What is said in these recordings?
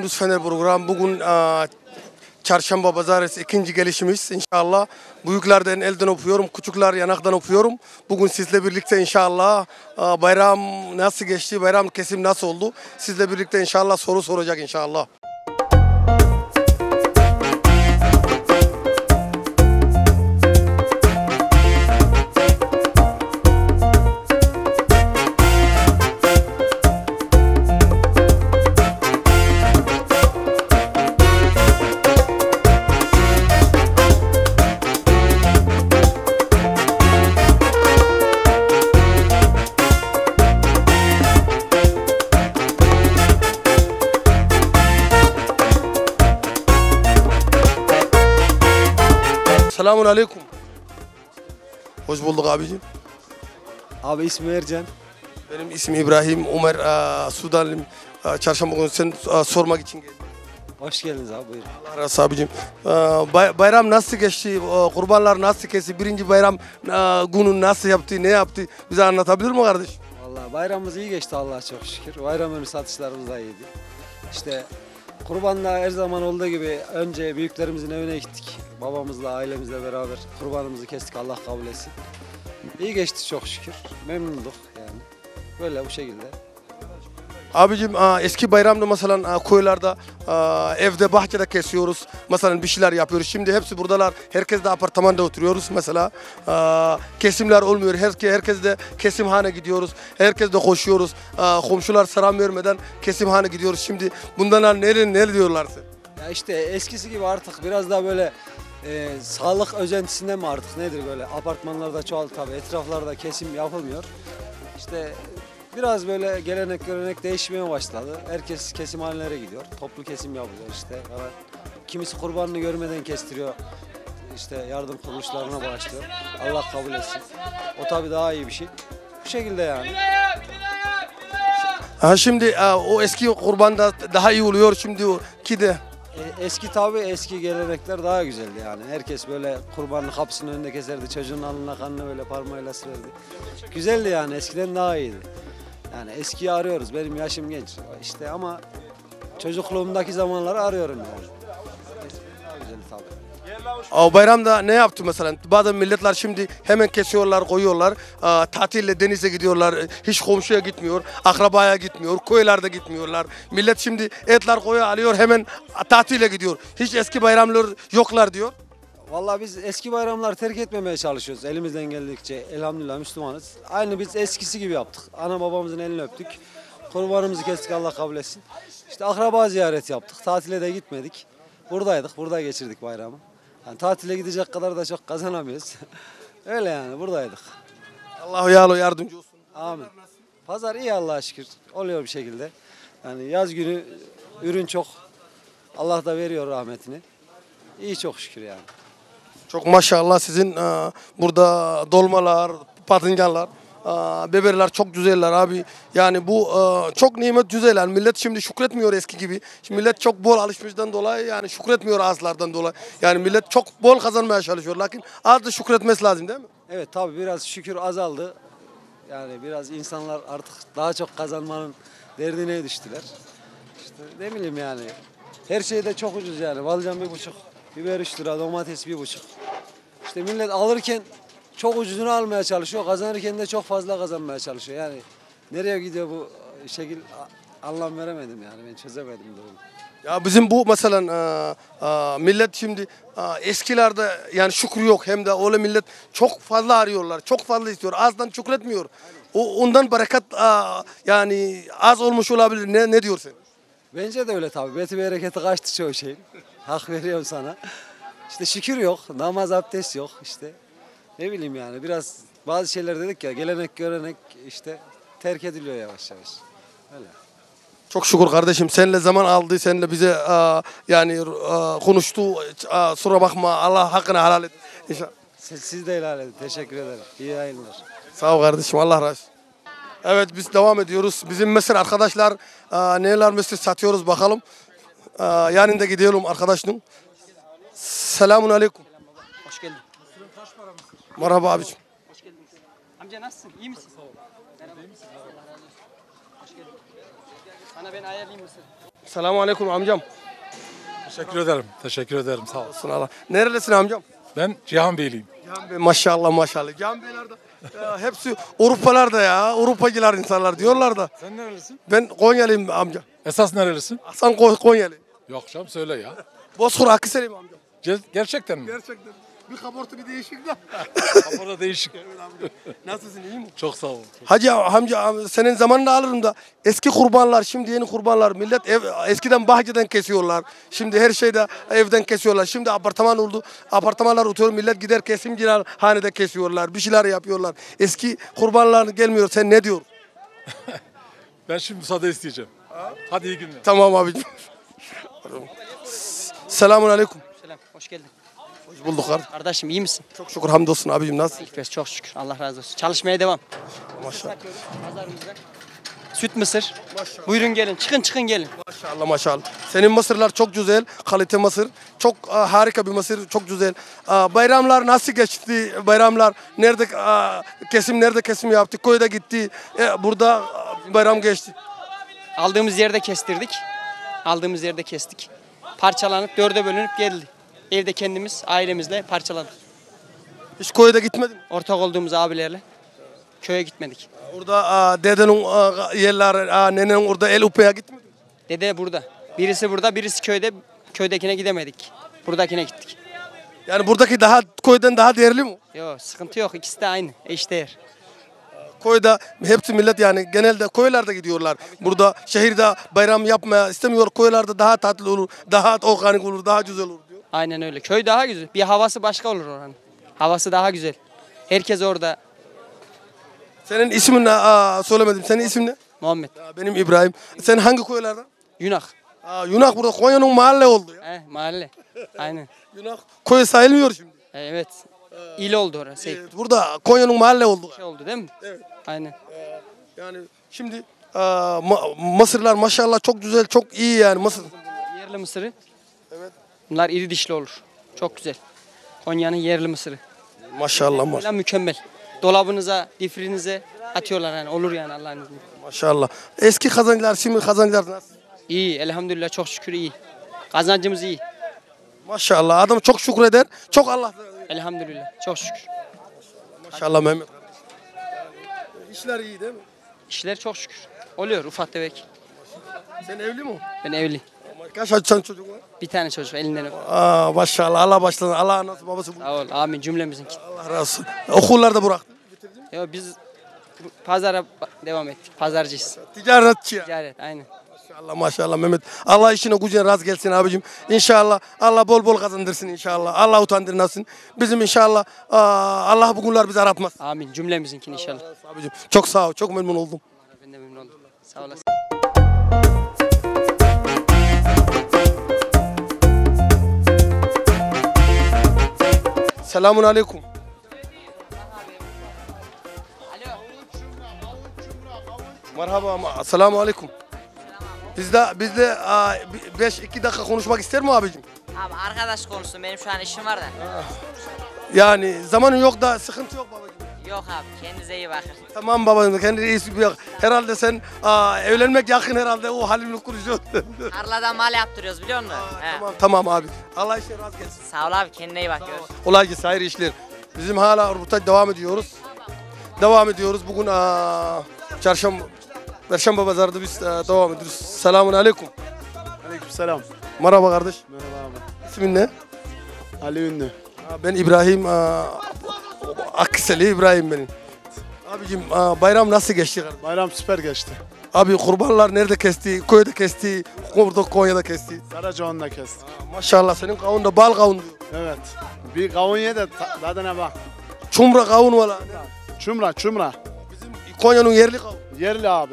Gündüz Fener program. Bugün Çarşamba Pazartesi ikinci gelişimiz inşallah. Büyüklerden elden öpüyorum, küçükler yanaktan öpüyorum. Bugün sizle birlikte inşallah bayram nasıl geçti, bayram kesim nasıl oldu? Sizle birlikte inşallah soru soracak inşallah. Selamun aleyküm. Hoş bulduk abicim. Abi ismi Ercan. Benim ismim İbrahim. Ömer Sudanlıyım. Çarşamba günü sen sormak için geldim. Hoş geldiniz abi, buyurun. Allah razı olsun abicim. Bayram nasıl geçti? Kurbanlar nasıl kesti? Birinci bayram günü nasıl yaptı? Ne yaptı? Bize anlatabilir mi kardeş? Vallahi bayramımız iyi geçti Allah'a çok şükür. Bayram önü satışlarımız da iyiydi. İşte kurbanla her zaman olduğu gibi önce büyüklerimizin evine gittik. Babamızla, ailemizle beraber kurbanımızı kestik, Allah kabul etsin. İyi geçti çok şükür. Memnunduk yani. Böyle bu şekilde. Abicim eski bayramda mesela koylarda evde bahçede kesiyoruz. Mesela bir şeyler yapıyoruz. Şimdi hepsi buradalar. Herkes de apartmanda oturuyoruz mesela. Kesimler olmuyor. Herkes de kesimhane gidiyoruz. Herkes de koşuyoruz. Komşular selam vermeden kesimhane gidiyoruz. Şimdi bundan ne diyorlar sen? Ya işte eskisi gibi artık biraz daha böyle sağlık özentisinden mi artık nedir böyle apartmanlarda çoğaldı tabii, etraflarda kesim yapılmıyor. İşte biraz böyle gelenek görenek değişmeye başladı. Herkes kesimhanelere gidiyor. Toplu kesim yapılıyor işte. Evet. Kimisi kurbanını görmeden kestiriyor. İşte yardım kuruluşlarına bağışlıyor. Allah kabul etsin. O tabii daha iyi bir şey. Bu şekilde yani. Şimdi o eski kurbanda daha iyi oluyor şimdi o ki de. Eski tabii eski gelenekler daha güzeldi yani. Herkes böyle kurbanın kapısının önünde keserdi. Çocuğun alnına kanını böyle parmağıyla sürerdi. Güzeldi yani, eskiden daha iyiydi. Yani eskiyi arıyoruz. Benim yaşım genç işte ama çocukluğumdaki zamanları arıyorum yani. Daha güzel tabii. O bayramda ne yaptı mesela? Bazı milletler şimdi hemen kesiyorlar, koyuyorlar. Tatille denize gidiyorlar. Hiç komşuya gitmiyor, akrabaya gitmiyor, koylarda gitmiyorlar. Millet şimdi etler koyu alıyor, hemen tatile gidiyor. Hiç eski bayramlar yoklar diyor. Vallahi biz eski bayramları terk etmemeye çalışıyoruz elimizden geldikçe. Elhamdülillah Müslümanız. Aynı biz eskisi gibi yaptık. Ana babamızın elini öptük. Kurbanımızı kestik, Allah kabul etsin. İşte akraba ziyaret yaptık. Tatile de gitmedik. Buradaydık. Burada geçirdik bayramı. Yani tatile gidecek kadar da çok kazanamıyoruz. Öyle yani, buradaydık. Allah yardımcı olsun. Amin. Pazar iyi Allah'a şükür. Oluyor bir şekilde. Yani yaz günü ürün çok. Allah da veriyor rahmetini. İyi çok şükür yani. Çok maşallah sizin burada dolmalar, patlıcanlar, biberler çok güzeller abi. Yani bu çok nimet güzeller. Millet şimdi şükretmiyor eski gibi. Şimdi millet çok bol alışmıştan dolayı yani şükretmiyor azlardan dolayı. Yani millet çok bol kazanmaya çalışıyor. Lakin az da şükretmesi lazım değil mi? Evet tabii biraz şükür azaldı. Yani biraz insanlar artık daha çok kazanmanın derdine düştüler. İşte ne bileyim yani. Her şey de çok ucuz yani. Balcan 1,5, biber 3 lira, domates 1,5. İşte millet alırken çok ucuzunu almaya çalışıyor. Kazanırken de çok fazla kazanmaya çalışıyor. Yani nereye gidiyor bu şekil anlam veremedim yani. Ben çözemedim durumu. Ya bizim bu mesela millet şimdi eskilerde yani şükür yok, hem de öyle millet çok fazla arıyorlar, çok fazla istiyor, azdan şükretmiyor. Ondan bereket yani az olmuş olabilir. Ne diyorsun? Bence de öyle tabii. Beti bereketi kaçtı çoğu şeyin. Hak veriyorum sana. İşte şükür yok, namaz abdest yok işte. Ne bileyim yani biraz bazı şeyler dedik ya, gelenek görenek işte terk ediliyor yavaş yavaş. Öyle. Çok şükür kardeşim, seninle zaman aldı, seninle bize yani konuştu. Sonra bakma, Allah hakkını helal et. İnşallah. Siz de helal edin. Teşekkür ederim. İyi yayınlar. Sağ ol kardeşim, Allah razı olsun. Evet, biz devam ediyoruz. Bizim Mısır arkadaşlar neler Mısır satıyoruz bakalım. Yanında gidelim arkadaşım. Selamun aleyküm. Hoş geldin. Merhaba abiciğim. Hoş geldin. Amca nasılsın? İyi misin? Merhaba. İyi misin? Allah razı olsun. Hoş geldin. Sana ben ayarlayayım mısır. Selamun aleyküm amcam. Teşekkür ederim. Teşekkür ederim. Sağ ol. Olsun Allah. Nerelisin amcam? Ben Cihan Beyliyim. Cihan Bey maşallah maşallah. Cihan Beyler de hepsi Avrupalarda ya. Avrupacılar insanlar diyorlar da. Sen nerelisin? Ben Konyalıyım amca. Esas nerelisin? Hasan Konyalı. Yok canım söyle ya. Bozkır Akhisar'ıyım amcam. Gerçekten mi? Gerçekten. Bir kaportu bir değişik de. Burada değişik. Nasılsın iyi mi? Çok sağ ol. Hacı amca senin zamanını alırım da eski kurbanlar şimdi yeni kurbanlar millet eskiden bahçeden kesiyorlar. Şimdi her şeyde evden kesiyorlar. Şimdi apartman oldu. Apartmanlar oturuyor millet gider kesimciler hanede kesiyorlar. Bir şeyler yapıyorlar. Eski kurbanlar gelmiyor. Sen ne diyorsun? Ben şimdi müsaade isteyeceğim. Hadi iyi günler. Tamam abicim. Selamun aleyküm. Selam, hoş geldin. Hoş bulduk kardeşim. Kardeşim iyi misin? Çok şükür hamdolsun abicim nasılsın? İlk çok şükür. Allah razı olsun. Çalışmaya devam. Maşallah. Pazarımızda. Süt mısır. Buyurun gelin. Çıkın gelin. Maşallah maşallah. Senin mısırlar çok güzel. Kalite mısır. Çok harika bir mısır. Çok güzel. Bayramlar nasıl geçti? Bayramlar nerede kesim yaptık? Köyde gitti. Burada bayram geçti. Aldığımız yerde kestirdik. Aldığımız yerde kestik. Parçalanıp dörde bölünüp geldi. Evde kendimiz ailemizle parçaladık. Hiç köyde gitmedim. Ortak olduğumuz abilerle köye gitmedik. Orada dedenin yerler, nenenin orada el upaya gitmedim. Dede burada. Birisi burada, birisi köyde. Köydekine gidemedik. Buradakine gittik. Yani buradaki köyden daha değerli mi? Yok sıkıntı yok. İkisi de aynı. Eşdeğer. Köyde hepsi millet yani genelde köylerde gidiyorlar. Burada şehirde bayram yapmaya istemiyor. Köylerde daha tatlı olur, daha organik olur, daha güzel olur diyor. Aynen öyle. Köy daha güzel. Bir havası başka olur oranın. Havası daha güzel. Herkes orada. Senin ismin ne? Söylemedim. Senin ismin ne? Muhammed. Benim İbrahim. Sen hangi köylerden? Yunak. Yunak burada Konya'nın mahalle oldu ya. Mahalle. Aynen. Yunak köy sayılmıyor şimdi. Evet. İl oldu orası. Evet, burada Konya'nın mahalle oldu. Şey oldu değil mi? Evet. Aynen. Yani şimdi mısırlar maşallah çok güzel, çok iyi yani mısır. Yerli mısırı. Evet. Bunlar iri dişli olur. Çok güzel. Konya'nın yerli mısırı. Maşallah maşallah. Böyle mükemmel. Dolabınıza, difrinize atıyorlar yani. Olur yani Allah'ın izniyle. Maşallah. Eski kazancılar, şimdi kazancılar nasıl? İyi. Elhamdülillah çok şükür iyi. Kazancımız iyi. Maşallah. Adam çok şükreder. Çok Allah. Elhamdülillah. Çok şükür. Maşallah Mehmet. İşler iyi değil mi? İşler çok şükür. Oluyor ufak tefek. Sen evli mi? Ben evli. Kaç açan çocuk var? Bir tane çocuk elinden öp. Maşallah. Allah başlasın. Allah anası babası bu. Sağ ol. Amin cümlemizinki. Allah razı olsun. Okullarda bıraktın. Yo, biz pazara devam ettik. Pazarcıyız. Ticaretçi ya. Ticaret aynen. Maşallah maşallah Mehmet. Allah işine gücüne rast gelsin abicim. İnşallah Allah bol bol kazandırsın inşallah. Allah utandırmasın. Bizim inşallah Allah bu günler bizi aratmaz. Amin cümlemizinkini inşallah. Abicim çok sağ ol. Çok memnun oldum. Ben de memnun oldum. Sağ olasın. Selamun aleyküm. Merhaba. Selamun aleyküm. Bizde 2 dakika konuşmak ister mi abicim? Abi arkadaş konuşsun benim şu an işim var da. Yani zamanın yok da sıkıntı yok babacığım. Yok abi kendinize iyi bakın. Tamam babacığım kendine iyisi bir yak. Herhalde sen evlenmek yakın herhalde o halini kuruyor. Tarlada mal yaptırıyoruz biliyor musun? He. Tamam abi. Allah işine rast gelsin. Sağ ol abi kendine iyi bak görüşürüz. Kolay gelsin hayırlı işler. Bizim hala röportaj devam ediyoruz. Bugün Perşembe pazarda biz devam ediyoruz. Selamun aleyküm. Aleykümselam. Merhaba kardeş. Merhaba abi. İsmin ne? Ali Ünlü. Ben İbrahim. Akhisarlı İbrahim benim. Abicim bayram nasıl geçti kardeşim? Bayram süper geçti. Abi kurbanlar nerede kesti? Köyde kesti, burada Konya'da kesti. Karacaoğlu'nda kesti. Maşallah senin kavun da bal kavun diyor. Evet. Bir kavun ye de tadına bak. Çumra kavun valla. Çumra. Bizim Konya'nın yerli kavun. Yerli abi.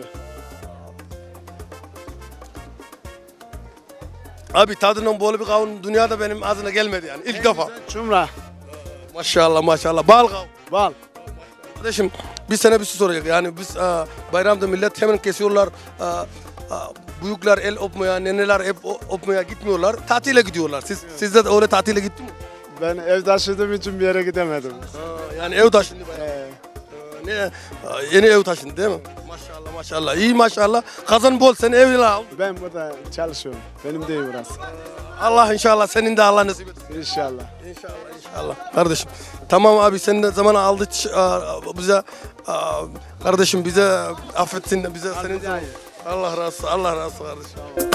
Abi tadının böyle bir kavun dünyada benim ağzına gelmedi yani ilk defa. Çumra. Maşallah. Bal kavun. Bal. Kardeşim bir sene bir şey soracak. Yani biz bayramda millet hemen kesiyorlar. Büyükler el öpmeye, neneler el öpmeye gitmiyorlar. Tatile gidiyorlar. Sizde de öyle tatile gitti mi? Ben ev taşıdığım için bir yere gidemedim. Yani ev taşındı bayağı. Yeni ev taşındı değil mi? maşallah. İyi maşallah. Kazan bol sen evli al. Ben burada çalışıyorum. Benim de iyi burası. Allah inşallah senin de Allah nasip etsin. İnşallah. İnşallah kardeşim. Tamam abi sen de zaman aldı bize kardeşim bize affetsin bize senin de Allah razı olsun. Allah razı olsun kardeşim.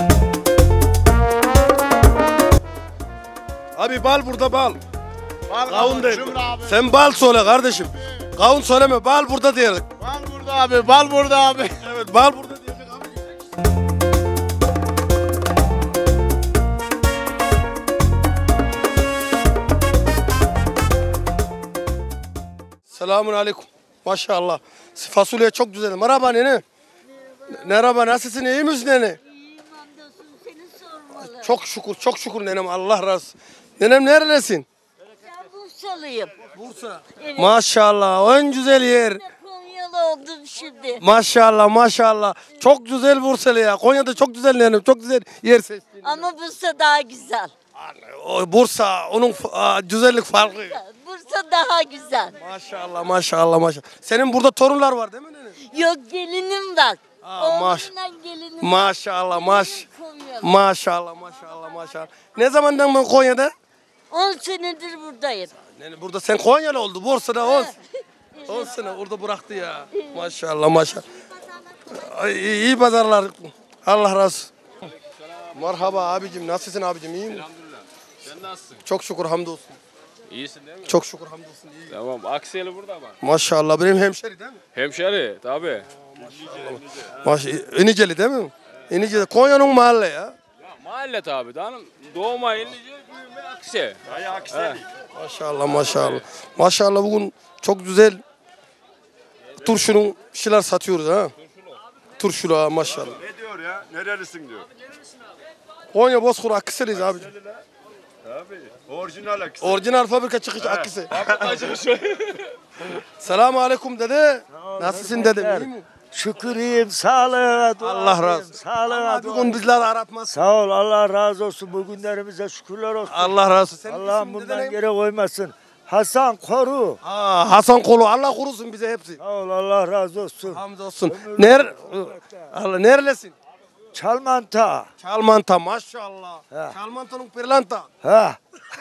Abi bal burada bal. Kavun değil. Sen bal söyle kardeşim. Kavun söyleme bal burada diyelim. Bal burada abi, bal burada abi. Evet bal burada diyecek abi. Selamun aleyküm. Maşallah. Fasulye çok güzel. Merhaba nene. Merhaba nasılsın iyi misin nene? İyiyim hamdolsun seni sormalı. Çok şükür nenem Allah razı olsun. Nenem neredesin? Ben Bursalıyım. Bursa. Evet. Maşallah en güzel yer. Ben de Konyalı oldum şimdi. Maşallah. Çok güzel Bursalı ya. Konya'da çok güzel nenem. Çok güzel yer seçtin. Ama Bursa daha güzel. O Bursa onun güzellik farkı. Bursa daha güzel. Maşallah. Senin burada torunlar var değil mi nene? Yok gelinim var. maş- Oğlumla gelinim var. Maşallah. Konyalı. Maşallah. Ne zamandan ben Konya'da? 10 senedir buradayım. Yani burada sen Konyalı oldu. Bursa'da 10 sene orada bıraktı ya. Maşallah. Ay, iyi pazarlar. Allah razı olsun. Merhaba abicim. Nasılsın abicim? İyi mi? Elhamdülillah. Sen nasılsın? Çok şükür hamdolsun. İyisin değil mi? Çok şükür hamdolsun. İyi. Tamam. Aksiyeli burada ama. Maşallah benim hemşeri değil mi? Hemşeri tabii. İniceli değil mi? İniceli. Konya'nın mahalle ya. Ya mahalle tabii. Hanım doğma İnnice büyüme Aksiye. Hayır Aksiyeli. Maşallah bugün çok güzel turşunun bir şeyler satıyoruz ha. Turşulu ha maşallah. Ne diyor ya? Nerelisin diyor. Konya Bozkır Akhisar'ıyız abi. Abi orijinal akısı. Orijinal fabrika çıkış Akhisar. Selamun aleyküm dede. Nasılsın dedem iyi mi? Şükür iyiyim, sağlığa dua Allah razı olsun. Sağlığa Bir gün bizleri aratmaz. Sağ ol, Allah razı olsun. Bu günlerimize şükürler olsun. Allah razı olsun. Senin Allah ismin bundan dede ne? geri koymasın. Hasan Koru. Hasan Kolu Allah korusun bize hepsi. Sağ ol, Allah razı olsun. Hamdolsun. Allah nerelisin? Çalmanta. Çalmanta maşallah. He. Çalmanta'nın pırlanta. Ha.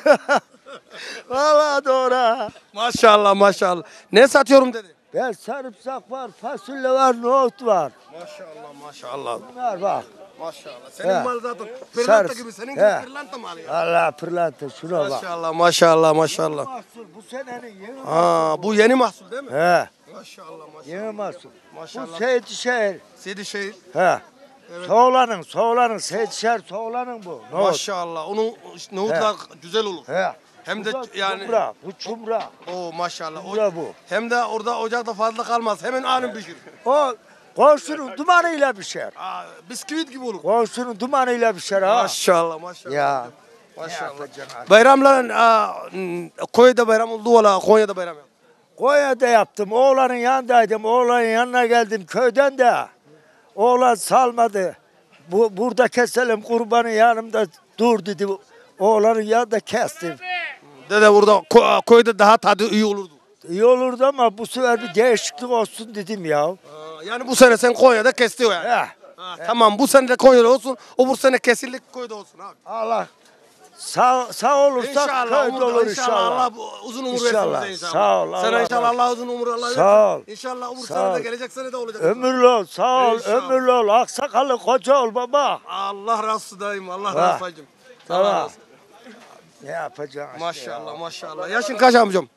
Valla doğru. Maşallah. Ne satıyorum dedi. Ben sarımsak var, fasulye var, nohut var. Maşallah. Bunlar bak. Maşallah. Senin He. mal zaten pırlanta Sarı- gibi. Senin He. gibi pırlanta malı ya. Allah pırlanta şuna bak. Maşallah. Mahsul bu senenin yeni Bu yeni mahsul değil mi? He. Maşallah. Yeni mahsul. Maşallah. Bu Seydişehir. Sedişehir. He. Soğlanın, Seydişehir soğlanın bu. Nohut. Maşallah. Onun nohutlar güzel olur. He. Hem de Bu da yani. çumra, bu çumra. Maşallah. Çumra bu. Hem de orada ocakta fazla kalmaz. Hemen anın pişir. O komşunun dumanıyla pişer. Bisküvit gibi olur. Komşunun dumanıyla pişer ha. Maşallah. Ya. Maşallah. Ne yapacaksın? Bayramların Konya'da bayram oldu valla Konya'da bayram yaptı. Konya'da yaptım. Oğlanın yanındaydım. Oğlanın yanına geldim köyden de. Oğlan salmadı. Burada keselim kurbanın yanımda dur dedi. Oğlanın yanında kestim. Dede burada köyde daha tadı iyi olurdu. İyi olurdu ama bu sefer bir değişiklik olsun dedim ya. Yani bu sene sen Konya'da kestiyor yani. Heh. Tamam bu sene de Konya'da olsun. Bu sene kesinlik köyde olsun abi. Allah sağ olursak köyde olur inşallah. Allah uzun umur versin İnşallah. bize inşallah. Sağ ol, Sana Allah inşallah razı Allah uzun umur Allah Sağ versin. ol. İnşallah öbür Sağ sene de ol. gelecek sene de olacak. Ömürlü ol, sağ ol, İnşallah. ömürlü ol. Aksakallı koca ol baba. Allah razı olsun dayım. Allah Ha. razı olsun hacım. Allah razı Tamam. olsun. Ne yapacaksın? Maşallah. Yaşın kaç amcam?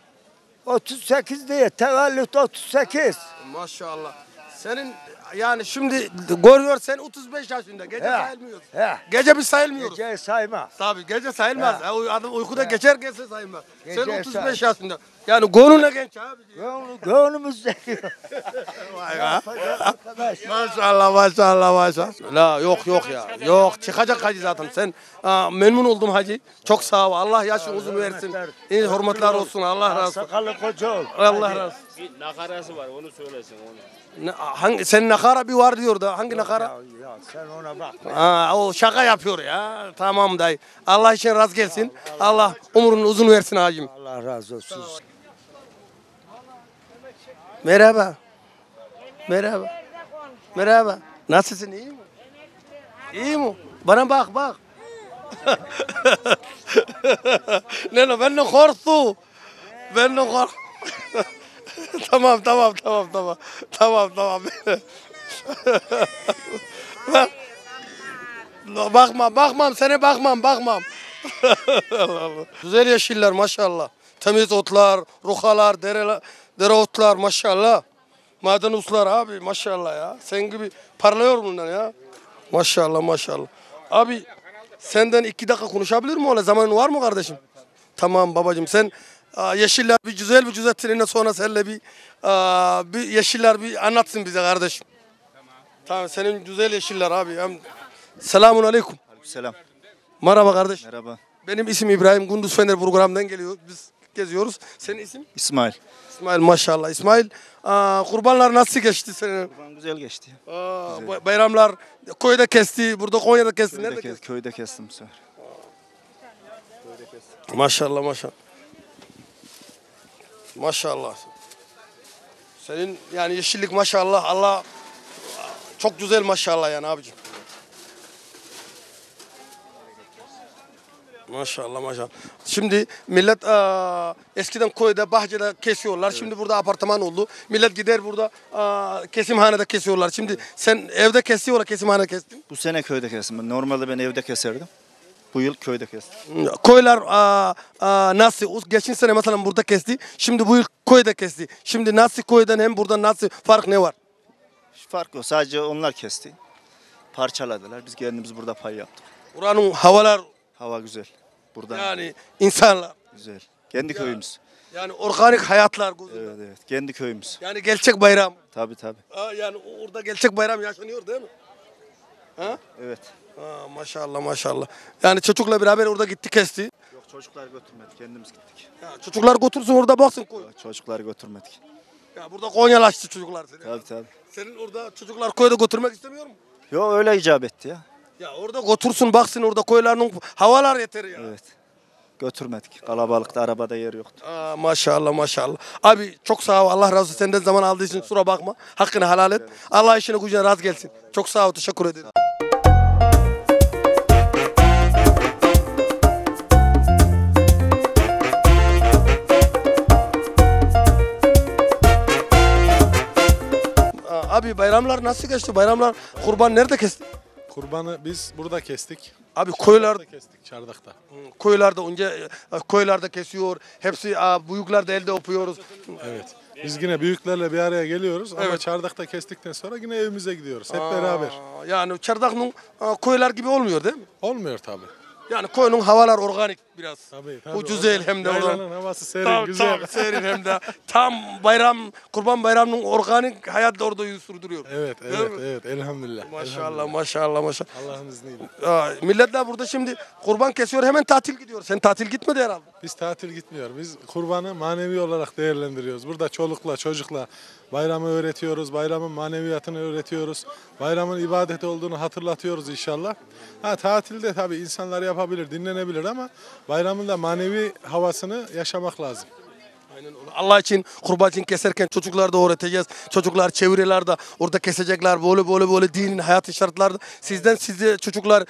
38 diye, tevellüt 38. Maşallah. Senin yani şimdi görüyor sen 35 yaşında. Gece He. sayılmıyoruz. He. Gece biz sayılmıyoruz. Geceyi sayma. Tabii gece sayılmaz. He. Adam uykuda geçer gelse sayılmaz. Sen Gece 35 yaşında. Yani gönlüne genç abi. Gönlümüz değiyor. Vay be. Arkadaş. Maşallah. La yok ya. Yok çıkacak hacı zaten. Sen memnun oldum hacı. Çok sağ ol. Allah yaşın uzun versin. İyi hürmetler olsun. Allah razı olsun. Aksakallı koca ol. Allah razı olsun. Bir nakarası var onu söylesin onu. Senin nakara bir var diyor da. Hangi nakara? Ya sen ona bak. O şaka yapıyor ya. Tamam dayı. Allah için razı gelsin. Allah umurunu uzun versin hacım. Allah razı olsun. Merhaba. Merhaba. Nasılsın, iyi mi? İyi mi? Bana bak. Ne ben de korktu. Ben de kork. Tamam. Bakmam sana bakmam. Allah Allah. Güzel yeşiller maşallah. Temiz otlar, ruhalar, dereotlar maşallah. Maden uslar abi maşallah ya. Sen gibi parlıyor bunlar ya. Maşallah. Abi senden 2 dakika konuşabilir mi öyle? Zamanın var mı kardeşim? Tamam babacığım sen yeşiller bir güzel seninle sonra seninle bir yeşiller bir anlatsın bize kardeşim. Tamam senin güzel yeşiller abi. Selamun aleyküm. Selam. Merhaba kardeş. Merhaba. Benim isim İbrahim. Gündüz Fener programdan geliyor. Biz geziyoruz. Senin isim? İsmail. İsmail maşallah. İsmail kurbanlar nasıl geçti senin? Kurban güzel geçti. Güzel. Bayramlar köyde kesti, burada Konya'da kesti. Nerede kesti? Köyde kestim bu sefer. Maşallah. Maşallah. Senin yani yeşillik maşallah. Allah çok güzel maşallah yani abicim. Maşallah. Şimdi millet eskiden köyde, bahçede kesiyorlar. Evet. Şimdi burada apartman oldu. Millet gider burada kesimhanede kesiyorlar. Şimdi sen evde kesiyorlar, kesimhanede kestin. Bu sene köyde kestim. Normalde ben evde keserdim. Bu yıl köyde kestim. Köyler nasıl? Geçen sene mesela burada kesti. Şimdi bu yıl köyde kesti. Şimdi nasıl köyden hem buradan nasıl fark ne var? Fark yok. Sadece onlar kesti. Parçaladılar. Biz kendimiz burada pay yaptık. Buranın hava güzel. Burada. Yani insanlar. Güzel. Kendi köyümüz. Yani organik hayatlar güzel. Evet. Kendi köyümüz. Yani gerçek bayram. Tabii. Yani orada gerçek bayram yaşanıyor değil mi? Ha? Evet. Maşallah. Yani çocukla beraber orada gitti kesti. Yok çocuklar götürmedik. Kendimiz gittik. Ya, çocuklar götürsün orada baksın koy. Yok, çocukları götürmedik. Ya burada Konyalaştı çocuklar seni. Tabii. Senin orada çocuklar köyde götürmek istemiyor mu? Yok öyle icap etti ya. Ya orada götürsün baksın orada köylerin havalar yeter ya. Evet. Götürmedik. Kalabalıkta arabada yer yoktu. Maşallah. Abi çok sağ ol. Allah razı olsun. Senden zaman aldığı için kusura bakma. Hakkını helal et. Allah işine gücüne razı gelsin. Çok sağ ol. Teşekkür ederim. Abi bayramlar nasıl geçti? Bayramlar kurban nerede kesti? Kurbanı biz burada kestik. Abi köylerde kestik, Çardak'ta. Köylerde önce köylerde kesiyor. Hepsi büyükler de elde öpüyoruz. Evet. Biz yine büyüklerle bir araya geliyoruz ama Çardak'ta kestikten sonra yine evimize gidiyoruz. Hep beraber. Yani Çardak'ın köyler gibi olmuyor değil mi? Olmuyor tabii. Yani köyün havalar organik biraz. Tabii. Bu güzel hem de yaylanın havası serin, güzel. Tabii serin hem de. Tam kurban bayramının organik hayat da orada sürdürüyor. Evet. Elhamdülillah. Maşallah. Allah'ın izniyle. Milletler burada şimdi kurban kesiyor hemen tatil gidiyor. Sen tatil gitmedi herhalde. Biz tatil gitmiyor. Biz kurbanı manevi olarak değerlendiriyoruz. Burada çolukla, çocukla bayramı öğretiyoruz. Bayramın maneviyatını öğretiyoruz. Bayramın ibadet olduğunu hatırlatıyoruz inşallah. Tatilde tabii insanlar yapabilir, dinlenebilir ama bayramın da manevi havasını yaşamak lazım. Aynen öyle. Allah için kurban için keserken çocuklar da öğreteceğiz. Çocuklar çevrelerde orada kesecekler böyle dinin hayat şartlarda. Size çocuklar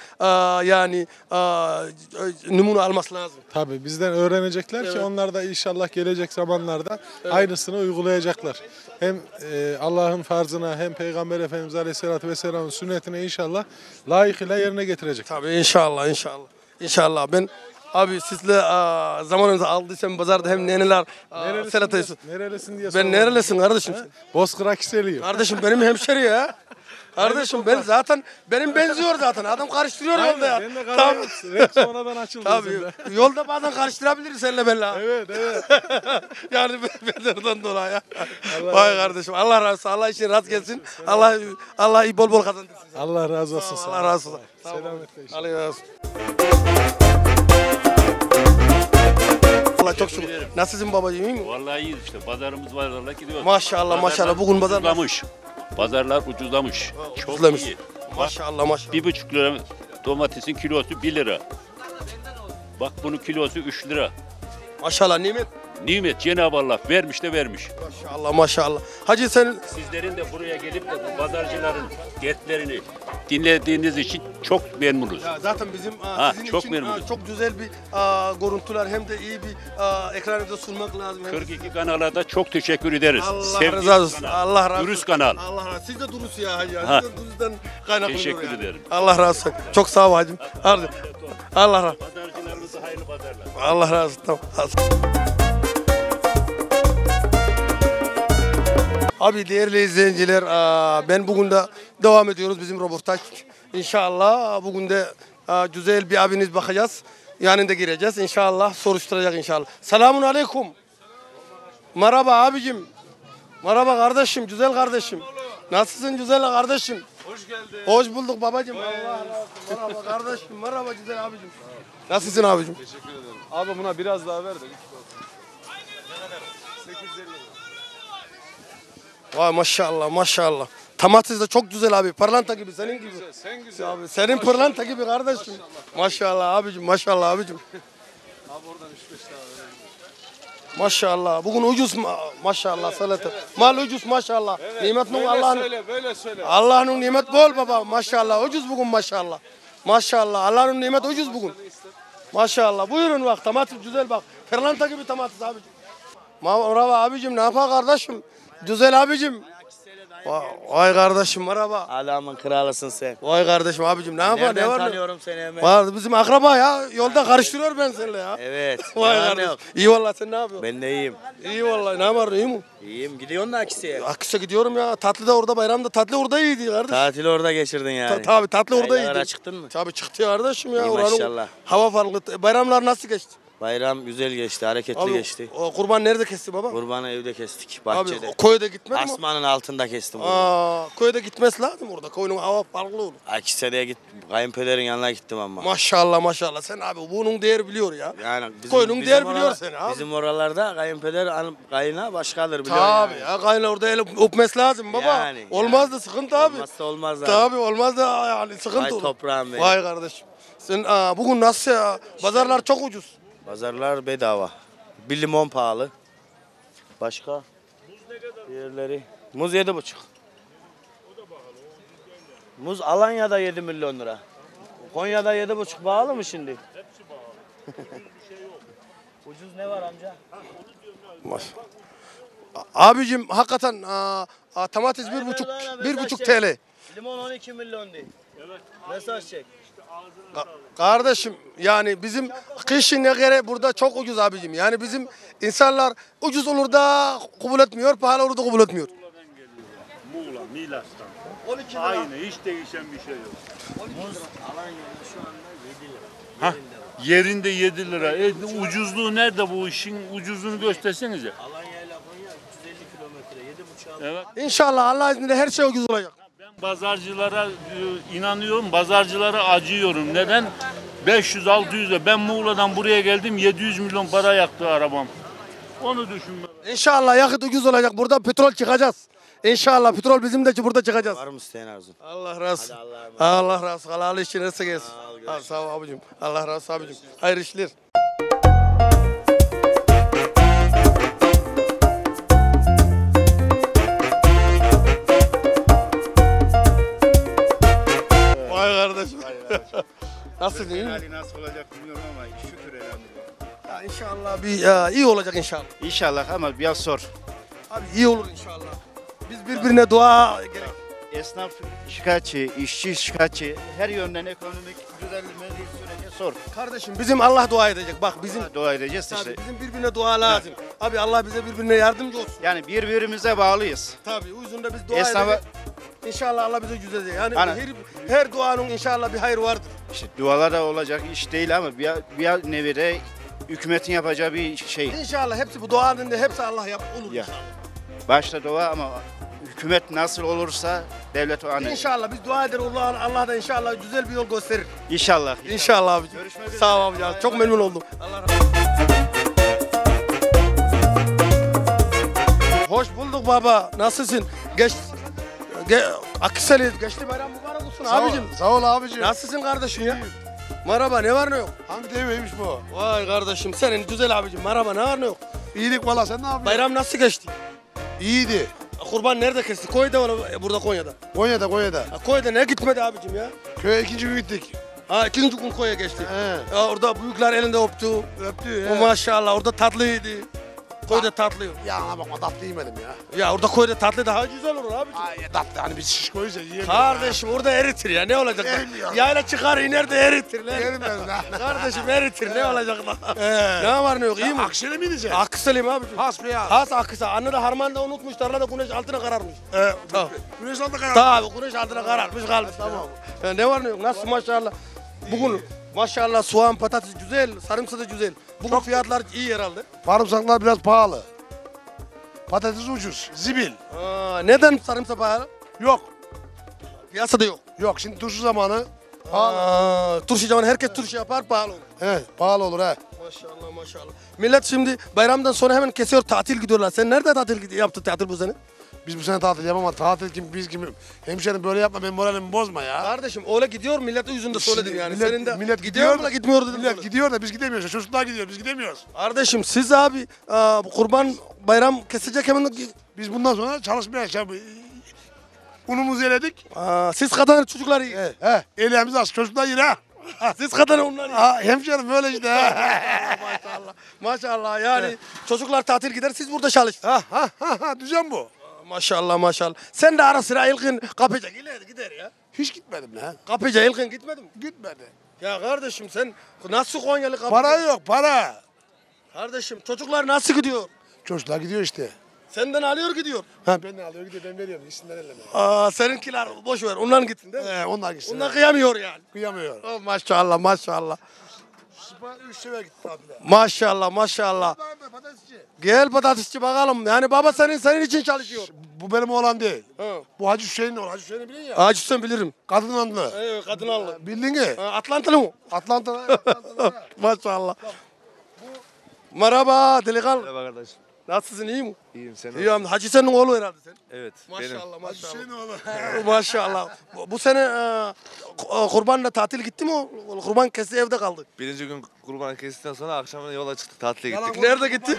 numune alması lazım. Tabii bizden öğrenecekler ki onlar da inşallah gelecek zamanlarda aynısını uygulayacaklar. Hem Allah'ın farzına hem Peygamber Efendimiz Aleyhisselatü Vesselam'ın sünnetine inşallah layıkıyla yerine getirecek. Tabii inşallah. Ben abi sizle zamanınızı aldıysam pazarda hem neneler Nerelisin diye Ben nerelisin kardeşim? Bozkır Kiseliyim. Kardeşim benim hemşeri ya. Kardeşim benim benziyor zaten. Adam karıştırıyor yolda ya. Ben de karayım. Hep sonradan açıldı. Tabii. Yolda bazen karıştırabiliriz seninle benimle. Evet. Yani ben dolayı ya. Vay kardeşim. Allah razı olsun. Allah için rast gelsin. Allah iyi bol kazandırsın. Allah razı olsun. Allah razı olsun. Selametle inşallah. Allah razı olsun. Allah çok şükür. Nasılsın babacığım, iyi mi? Vallahi iyiyiz işte. Pazarımız var vallahi gidiyoruz. Maşallah. Bugün pazar ucuzlamış. Pazarlar ucuzlamış. Çok ucuzlamış. iyi. Maşallah. 1,5 lira domatesin kilosu 1 lira. Bak bunun kilosu 3 lira. Maşallah nimet. nimet Cenab-ı Allah vermiş de vermiş. Maşallah maşallah. Hacı senin Sizlerin de buraya gelip de bu pazarcıların dertlerini dinlediğiniz için çok memnunuz. ya zaten bizim sizin çok için memnunum. çok güzel bir görüntüler hem de iyi bir ekranımıza sunmak lazım. Hem 42 kanala da çok teşekkür ederiz. Allah Sevdiğiniz razı olsun. kanal, Allah razı olsun. dürüst kanal. Allah razı olsun. Siz de dürüst ya hacı. Ha. Siz de dürüstten kaynaklanıyor Teşekkür yani. ederim. Allah razı olsun. Çok sağ ol hacım. Hadi. Allah razı olsun. Pazarcılarımıza hayırlı pazarlar. Allah razı olsun. Tamam. Abi değerli izleyiciler, ben bugün de devam ediyoruz bizim röportaj. İnşallah bugün de güzel bir abiniz bakacağız. Yanında gireceğiz inşallah, soruşturacak inşallah. Selamun aleyküm. Merhaba abicim. Merhaba kardeşim, güzel kardeşim. Nasılsın güzel kardeşim? Hoş geldin. Hoş bulduk babacığım. Allah razı olsun. Merhaba kardeşim, merhaba güzel abicim. Nasılsın abicim? Teşekkür ederim. Abi buna biraz daha ver de. Vay maşallah maşallah. Domates de çok güzel abi. Pırlanta gibi senin gibi. Sen güzel. Abi senin pırlanta gibi kardeşim. Maşallah abicim maşallah abicim. Abi oradan 3-5 daha ver. Maşallah. Bugün ucuz maşallah salata. Mal ucuz maşallah. Nimet Böyle Allah'ın söyle, böyle söyle. Allah'ın nimet bol baba maşallah. Ucuz bugün maşallah. Maşallah. Allah'ın nimet ucuz bugün. Maşallah. Buyurun bak domates güzel bak. Pırlanta gibi domates abicim. Merhaba abicim ne yapar kardeşim? Güzel abicim. Vay kardeşim merhaba. Adamın kralısın sen. Vay kardeşim abicim ne yapar ne Nereden var? tanıyorum seni hemen? Var bizim akraba ya. Yolda karıştırıyor ben seninle ya. Evet. Vay ne var ne kardeşim. yok? İyi vallahi sen ne yapıyorsun? Ben de iyiyim. İyi vallahi ne var iyi mi? İyiyim. Gidiyorsun da Akis'e. Akis'e gidiyorum ya. Tatlı da orada bayramda tatlı orada iyiydi kardeş. Tatili orada geçirdin yani. Tabii tatlı orada Yaylalara iyiydi. çıktın mı? Tabii çıktı kardeşim ya. İyi Oranın maşallah. hava farklı. Bayramlar nasıl geçti? Bayram güzel geçti, hareketli Abi, geçti. o kurban nerede kesti baba? Kurbanı evde kestik, Abi bahçede. köyde gitmez mi? Asmanın altında kestim kurbanı. Köyde gitmesi lazım orada. Köyün hava farklı olur. Akis'e git, kayınpederin yanına gittim ama. Maşallah maşallah. Sen abi bunun değeri biliyor ya. Yani Koyunun değer biliyor seni abi. Bizim oralarda kayınpeder, kayına başkadır biliyor Tabii yani. ya kaynağı orada el öpmesi lazım baba. Yani, olmaz da sıkıntı abi. Olmazsa olmaz abi. Tabii olmaz da yani sıkıntı Vay olur. toprağım benim. Vay kardeşim. Sen bugün nasıl ya? Pazarlar çok ucuz. Pazarlar bedava. Bir limon pahalı. Başka? Diğerleri. Muz 7,5. Muz Alanya'da 7 milyon lira. Konya'da 7,5 pahalı mı şimdi? Hepsi pahalı. Ucuz ne var amca? Abicim hakikaten domates 1,5 TL. Limon 12 milyon değil. Evet. Mesaj çek. Kardeşim yani bizim kışına göre burada çok ucuz abicim. Yani bizim insanlar ucuz olur da kabul etmiyor, pahalı olur da kabul etmiyor. Muğla, Milas'tan. Aynı, hiç değişen bir şey yok. Muz Alanya'da şu anda 7 lira. Yerinde 7 lira. Ucuzluğu nerede bu işin? Ucuzluğunu göstersenize. Alanya ile Konya 350 kilometre. 7,5 Evet. İnşallah Allah izniyle her şey ucuz olacak. Ben pazarcılara inanıyorum, pazarcılara acıyorum. Neden? 500-600 lira. Ben Muğla'dan buraya geldim, 700 milyon para yaktı arabam. Onu düşünme. İnşallah yakıt ucuz olacak. Burada petrol çıkacağız. İnşallah petrol bizim de burada çıkacağız. Var mı isteyen Arzun? Allah razı olsun. Hadi Allah'a emanet. Allah razı olsun. Allah işin rast gelsin. Sağ ol abicim. Allah razı olsun abicim. Hayırlı işler. Vay kardeşim. Nasılsın iyi mi? Hali nasıl olacak bilmiyorum ama şükür elhamdülillah. Ya inşallah bir iyi olacak inşallah. İnşallah ama biraz zor. Abi iyi olur inşallah. Biz birbirine dua gerek. Esnaf şikayetçi, işçi şikayetçi, her yönden ekonomik düzenlemediği sürece zor. Kardeşim bizim Allah dua edecek. Bak bizim Dua edeceğiz tabii işte. bizim birbirine dua lazım. Abi Allah bize birbirine yardımcı olsun. Yani birbirimize bağlıyız. Tabii o yüzden de biz dua Esnafa- edeceğiz. İnşallah Allah bize güzel edecek. Yani Aynen. her duanın inşallah bir hayır vardır. İşte dualar da olacak iş değil ama bir nevi de hükümetin yapacağı bir şey. İnşallah hepsi bu duanın da hepsi Allah olur Ya. inşallah. Başta dua ama hükümet nasıl olursa devlet o an. İnşallah biz dua ederiz Allah da inşallah güzel bir yol gösterir. İnşallah. İnşallah abicim. Görüşmek üzere. Sağ ol abi ya. Çok memnun oldum. Allah razı olsun. Hoş bulduk baba. Nasılsın? Akiseli geçti bayram mübarek olsun abicim. Sağ ol abicim. Nasılsın kardeşim ya? Merhaba ne var ne yok? Hangi deveymiş bu? Vay kardeşim senin güzel abicim. Merhaba ne var ne yok? İyilik valla, sen ne yapıyorsun? Bayram nasıl geçti? İyiydi. Kurban nerede kesti? Konya'da mı? Burada Konya'da. Konya'da. Konya'da ne gitmedi abicim ya? Köye 2. gün gittik. Ha, 2. gün Konya geçti. He. Ya orada büyükler elinde öptü. Öptü. O maşallah orada tatlıydı. Koyda tatlı. Ya ana bakma, tatlı yemedim ya. Ya orada koyda tatlı daha güzel olur abicim. Ay tatlı, hani biz şiş koyunca yiyemiyoruz. Kardeşim orada eritir ya, ne olacak? Erimiyor. Yayla çıkar iner de eritir lan. Erimiyor lan. Kardeşim eritir, ne olacak lan? Ne var ne yok, iyi mi? Akşele mi diyeceksin? Aksalıyım abicim. Has be ya. Has akısa. Anne de harmanda unutmuşlar da güneş altına kararmış. Tamam. Güneş altında karar. Tabii güneş altına kararmış kalmış, tamam. Ya ne var ne yok, nasıl maşallah. Bugün maşallah soğan, patates güzel, sarımsak da güzel. Bugün fiyatlar iyi herhalde. Sarımsaklar biraz pahalı. Patates ucuz. Zibil. Neden sarımsak pahalı? Yok. Piyasada yok. Yok, şimdi turşu zamanı. Turşu zamanı herkes turşu yapar, pahalı olur. Evet, pahalı olur he. Maşallah. Millet şimdi bayramdan sonra hemen kesiyor, tatil gidiyorlar. Sen nerede yaptın tatil bu sene? Biz bu sene tatil yapamadık. Tatil kim, biz kim? Hemşerim böyle yapma, benim moralimi bozma ya. Kardeşim öyle gidiyor, milletin yüzünde söyledim yani. Senin de millet gidiyor mu da gitmiyor dedim. Millet gidiyor da biz gidemiyoruz. Çocuklar gidiyor, biz gidemiyoruz. Kardeşim siz abi kurban bayram kesecek hemen. Biz bundan sonra çalışmaya unumuzu eledik. Siz kadar çocuklar iyi. Elimiz az, çocuklar yine ha. Siz kadar onlar iyi. Hemşerim böyle işte. Maşallah yani çocuklar tatil gider, siz burada çalışın. Düzen bu. Maşallah. Sen de ara sıra ilkin kapıca gider ya. Hiç gitmedim lan. Kapıca ilkin gitmedin mi? Gitmedi. Ya kardeşim sen nasıl Konyalı kapıca? Para yok, para. Kardeşim çocuklar nasıl gidiyor? Çocuklar gidiyor işte. Senden alıyor gidiyor. Ha, ben ne alıyor gidiyor, ben veriyorum. İsimler elleme. Seninkiler boş ver, ondan gitsin değil mi? Onlar gitsin. Onlar kıyamıyor yani. Kıyamıyor. Maşallah. Süper 3 sefer gitti tatile. Maşallah. Gel patatesçi bakalım. Yani baba senin için çalışıyor. Bu benim oğlan değil. Bu Hacı Hüseyin'in oğlu. Hacı Hüseyin'i bilin ya. Hacı Hüseyin bilirim. Kadınlandı. Evet, kadınlandı. Bildin mi? Atlantalı mı? Atlanta'da. Maşallah. Merhaba delikanlı. Merhaba kardeşim. Nasılsın, iyi mi? İyiyim, sen İyi abi. Hacı senin oğlu herhalde sen. Evet, Maşallah. Hacı Hüseyin'in oğlu. Maşallah. Bu sene kurbanla tatil gitti mi? Kurban kesti, evde kaldı. Birinci gün kurbanı kestikten sonra akşamına yola çıktık, tatile gittik. Nerede gitti?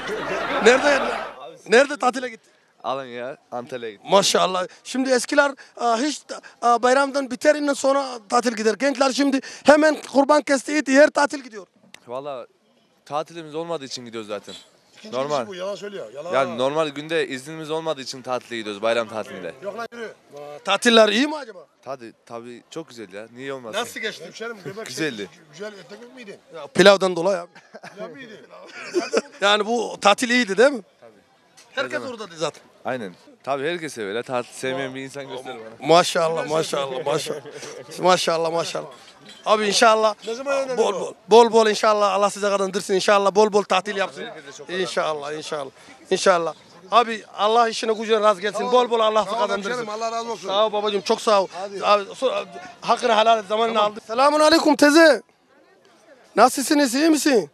Nerede tatile gitti? Alanya, Antalya'ya gittik. Maşallah. Şimdi eskiler hiç bayramdan biterinden sonra tatil gider. Gençler şimdi hemen kurban kestiği yer tatil gidiyor. Valla tatilimiz olmadığı için gidiyoruz zaten. İkinci Normal. kişi bu, yalan söylüyor. Yalan. Yani normal günde iznimiz olmadığı için tatile gidiyoruz, bayram tatilinde. Yok lan yürü. Tatiller iyi mi acaba? Tabii çok güzel ya. Niye olmasın? Nasıl geçti? Hemşerim göbek Güzeldi. Güzel etli göbek miydin? Pilavdan dolayı abi. Pilav mıydı? Yani bu tatil iyiydi değil mi? Tabii. Herkes zaman. oradaydı zaten. Aynen. Tabii herkese öyle. Tatil sevmeyen bir insan gösterir bana. Maşallah. Abi inşallah Ne zaman öyle bol inşallah Allah size kazandırsın, inşallah bol tatil yapsın. İnşallah. Abi Allah işine gücüne razı gelsin. Bol Allah size kazandırsın. Allah razı olsun. Sağ ol babacığım, çok sağ ol. Abi, hakkını helal et, zamanını aldı. Selamun aleyküm teyze. Nasılsınız, iyi misin?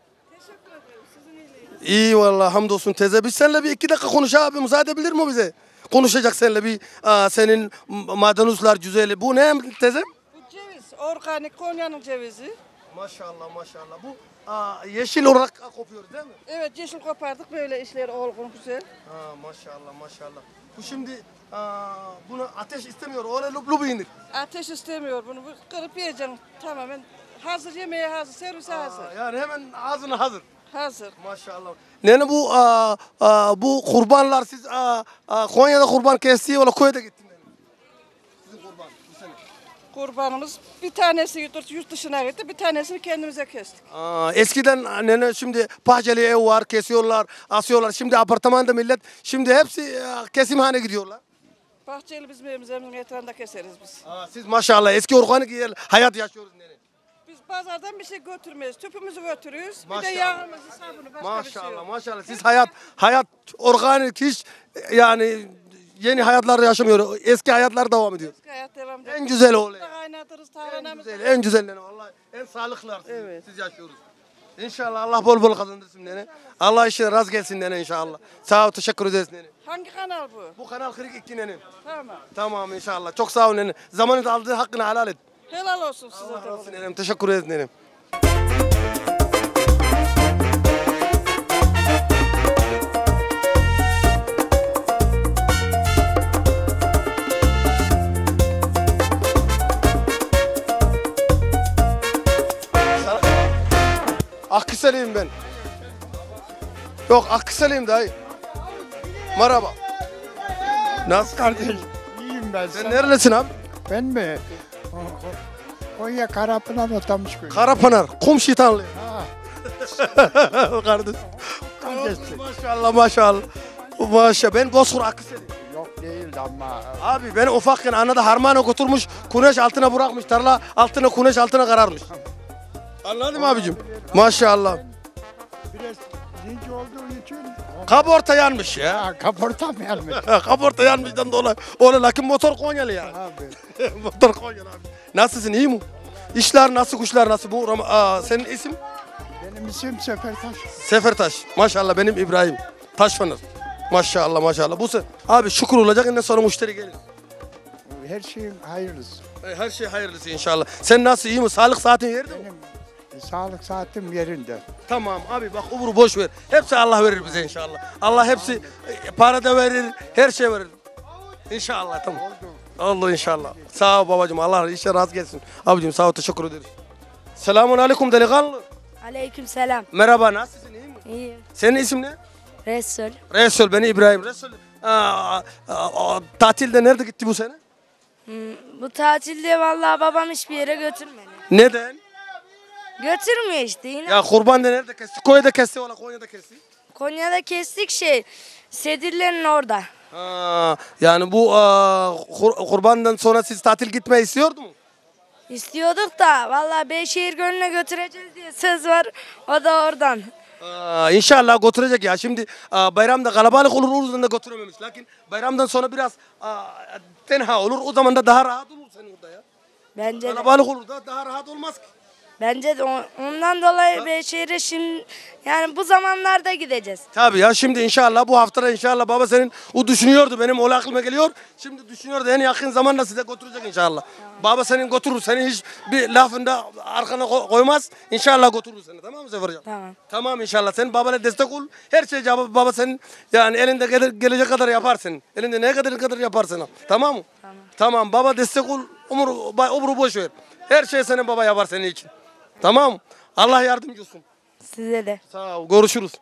İyi vallahi, hamdolsun teyze. Biz seninle bir 2 dakika konuş abi, müsaade edebilir mi bize? Konuşacak seninle bir senin maydanoozlar güzeli. Bu ne teyze? Bu ceviz, organik Konya'nın cevizi. Maşallah. Bu yeşil olarak kopuyoruz değil mi? Evet, yeşil kopardık, böyle işler olgun, güzel. Maşallah. Bu şimdi bunu ateş istemiyor, öyle lublubu inir. Ateş istemiyor bunu, kırıp yiyeceksin tamamen. Hazır, yemeğe hazır, servise hazır. Yani hemen ağzına hazır. Hazır. Maşallah. Nene bu kurbanlar siz Konya'da kurban kestiği valla Konya'da gittin. Sizin kurban bu sene. Kurbanımız bir tanesi yurt dışına gitti, bir tanesini kendimize kestik. Eskiden nene şimdi bahçeli ev var, kesiyorlar, asıyorlar. Şimdi apartmanda millet, şimdi hepsi kesimhane gidiyorlar. Bahçeli bizim evimizin etrafında keseriz biz. Siz maşallah eski organik hayat yaşıyoruz nene. Biz pazardan bir şey götürmeyiz, tüpümüzü götürüyoruz. Maşallah. Bir de yağımızı, sabunu, başka bir şey yok. Maşallah. Siz hayat organik, hiç yani yeni hayatlar yaşamıyor. Eski hayatlar devam ediyor. Eski hayat devam ediyor. En güzel o. Kaynatırız, tarhanamızı. En güzel nene vallahi. En sağlıklı siz yaşıyoruz. İnşallah Allah bol kazandırsın nene. Allah işine razı gelsin nene inşallah. Sağ ol, teşekkür ederiz nene. Hangi kanal bu? Bu kanal 42 nene. Tamam. Tamam inşallah. Çok sağ ol nene. Zamanında aldığı hakkını helal et. Helal olsun size. Allah razı olsun nenem. Teşekkür ederiz nenem. Akkıseliyim ben. Yok Akkıseliyim dayı. Merhaba. Nasıl kardeş? İyiyim ben. Sen nerelisin abi? Ben mi? Konya Karapınar Otamış Köyü. Karapınar. Komşu tanrı. Ha. Kardeş. Kardeşlik. Maşallah maşallah. Maşallah. Ben Bozkır Akkıseliyim. Yok değil ama. Abi beni ufakken anada harmana götürmüş, güneş altına bırakmış, tarla altına güneş altına kararmış. Anladın mı abicim? Maşallah. Biraz zinci olduğu için. Kaporta yanmış ya. Ha, kaporta mı yanmış? Kaporta yanmıştan dolayı. Oğlum lakin motor Konyalı ya. Abi. Motor Konyalı abi. Nasılsın, iyi mi? İşler nasıl, kuşlar nasıl? Bu senin isim? Benim isim Sefertaş. Sefertaş. Maşallah benim İbrahim. Taşfınır. Maşallah maşallah. Bu abi şükür olacak, ondan sonra müşteri gelir. Her şeyin hayırlısı. Her şey hayırlısı inşallah. Sen nasıl, iyi mi? Sağlık saatin yerinde mi? Benim sağlık saatim yerinde. Tamam abi bak umuru boş ver. Hepsi Allah verir bize inşallah. Allah hepsi para da verir, her şey verir. İnşallah tamam. Oldu inşallah. Sağ ol babacığım. Allah işe razı gelsin. Abicim sağ ol, teşekkür ederiz. Selamun aleyküm delikanlı. Aleyküm selam. Merhaba, nasılsın, iyi mi? İyi. Senin isim ne? Resul. Resul, beni İbrahim. Resul tatilde nerede gitti bu sene? Bu tatilde vallahi babam hiçbir yere götürmedi. Neden? Götürmüyor işte yine. Ya kurban da nerede kesti? Konya'da kesti valla, Konya'da kesti. Konya'da kestik Sedirlerin orada. Yani bu kurbandan sonra siz tatil gitmeyi istiyordu mu? İstiyorduk da vallahi Beyşehir Gölü'ne götüreceğiz diye söz var. O da oradan. İnşallah götürecek ya. Şimdi bayramda kalabalık olur, o yüzden de götürememiş. Lakin bayramdan sonra biraz tenha olur. O zaman da daha rahat olur senin orada ya. Bence de. Kalabalık olur da daha rahat olmaz ki. Bence de ondan dolayı Beyşehir'e şimdi yani bu zamanlarda gideceğiz. Tabii ya, şimdi inşallah bu haftada inşallah baba senin o düşünüyordu, benim oğlu aklıma geliyor. Şimdi düşünüyordu, en yakın zamanda size götürecek inşallah. Baba senin götürür, seni hiç bir lafında arkana koymaz. İnşallah götürür seni, tamam mı Sefercan? Tamam. Tamam inşallah, sen babana destek ol. Her şey baba senin yani elinde gelecek kadar yaparsın. Elinde ne kadar yaparsın. Tamam mı? Tamam. Tamam baba, destek ol. Umuru boş ver. Her şey senin baba yapar senin için. Tamam. Allah yardımcı olsun. Size de. Sağ ol. Görüşürüz.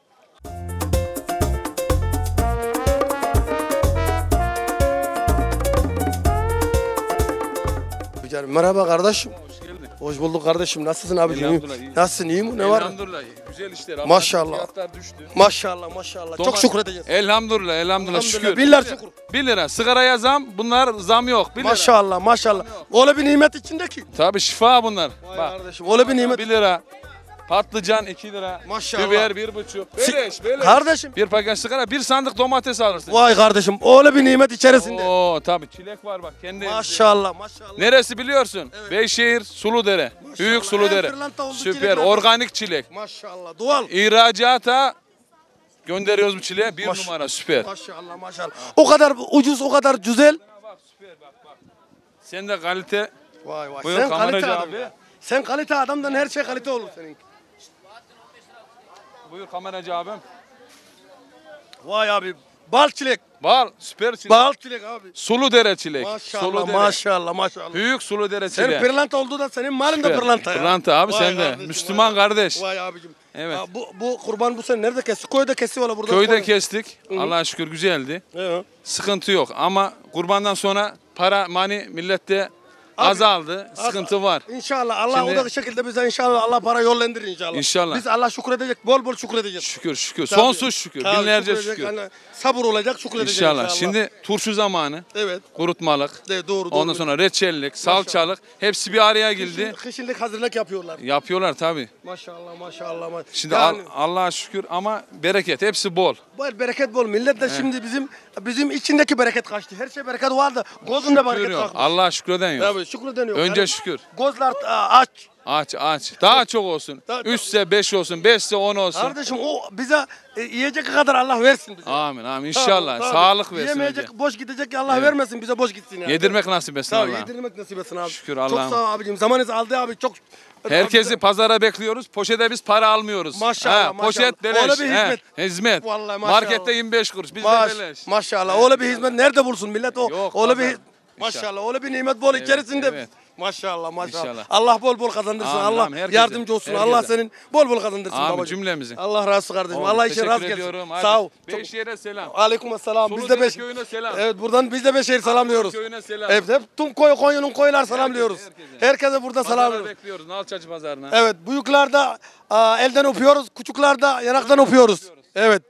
Merhaba kardeşim. Hoş geldin. Hoş bulduk kardeşim. Nasılsın abicim? Elhamdülillah, iyi. Nasılsın, iyi mi? Ne var? Elhamdülillah, güzel işler. Ama Maşallah. Fiyatlar düştü. Maşallah maşallah. Çok şükredeceğiz. Elhamdülillah şükür. Biller şükür. 1 lira. Sigaraya zam, bunlar zam yok. 1 lira. Maşallah maşallah. Öyle bir nimet içindeki. Tabii şifa bunlar. Vay Bak. kardeşim, öyle bir nimet. 1 lira. Patlıcan 2 lira. Maşallah. Biber 1,5. Beleş. Kardeşim. Bir paket sigara, bir sandık domates alırsın. Vay kardeşim, öyle bir nimet içerisinde. Oo tabii çilek var bak kendi. Maşallah maşallah. Neresi biliyorsun? Beyşehir Suludere. Büyük Suludere. Pırlanta oldu Süper çilekler. organik çilek. Maşallah doğal. İhracata gönderiyoruz bu çileği. 1 numara süper. Maşallah maşallah. O kadar ucuz, o kadar güzel. Bak süper bak. Sen de kalite. Vay vay. Buyur Sen kalite kameracı adam abi. ya. Sen kalite adamdan her şey kalite olur senin. Buyur kameracı abim. Vay abi. Bal çilek. Bal süper çilek. Bal çilek abi. Suludere çilek. Maşallah Suludere. maşallah maşallah. Büyük Suludere Sen çilek. pırlanta oldu da senin malın da Süper. pırlanta ya. Pırlanta abi Vay sen de. kardeşim, Müslüman vay. kardeş. Vay abicim. Evet. Bu kurban bu sene nerede kesti? Köyde kesti valla burada. Köyde kestik. Allah'a şükür güzeldi. Evet. Sıkıntı yok ama kurbandan sonra para mani millette azaldı. Sıkıntı var. İnşallah Allah Şimdi- o da şekilde bize inşallah Allah para yollandırır inşallah. İnşallah. Biz Allah şükredecek, bol bol şükredeceğiz. Şükür. Tabii. Sonsuz şükür. Tabii, Binlerce şükredecek, şükür. hani sabır olacak, şükredecek İnşallah. inşallah. Şimdi turşu zamanı. Evet. Kurutmalık. Doğru. Ondan sonra reçellik, salçalık hepsi bir araya geldi. Kışınlık hazırlık yapıyorlar. Yapıyorlar tabii. Maşallah. Şimdi Yani- Allah'a şükür ama bereket hepsi bol. Bu bereket bol. Millet de Evet. şimdi bizim içindeki bereket kaçtı. Her şey bereket vardı. Gözünde bereket Şükür yok. kalkmış. Allah'a şükreden yok. Tabii şükreden yok. Önce Yani şükür. Gözler aç. Aç. Daha çok olsun. 3'se 5 olsun, 5'se 10 olsun. Kardeşim o bize yiyecek kadar Allah versin bize. Amin. İnşallah. Tabii. Sağlık versin. Yemeyecek, önce. boş gidecek ya Allah Evet. vermesin, bize boş gitsin yani. Yedirmek nasip etsin Tabii Allah. yedirmek nasip etsin abi. Şükür Çok Allah'ım. sağ ol abicim. Zamanınız aldı abi çok. Herkesi pazara bekliyoruz. Poşete biz para almıyoruz. Maşallah, Poşet maşallah. beleş. Öyle bir hizmet. Hizmet. Vallahi maşallah. Markette 25 kuruş. Bizde beleş. Maşallah. Öyle bir hizmet nerede bulsun millet o? Yok, Öyle bir pazar. maşallah. Öyle bir nimet bol içerisinde. Evet. Maşallah maşallah. İnşallah. Allah bol bol kazandırsın. Amin, Allah amin. Herkese, yardımcı olsun. herkese. Allah senin bol bol kazandırsın Amin babacığım. cümlemizin. Allah razı olsun kardeşim. Oğlum, Allah işin teşekkür razı gelsin. ediyorum. Hadi. Sağ ol. Beyşehir'e selam. Aleyküm selam. Biz de Suludere beş. köyüne selam. Evet buradan biz de Beşehir selamlıyoruz. Köyüne selam. Evet hep tüm Konya'nın koylar selamlıyoruz. Herkese burada Pazara selamlıyoruz. bekliyoruz. Nalçacı pazarına. Evet büyükler de elden öpüyoruz. Küçükler de yanaktan öpüyoruz. Evet.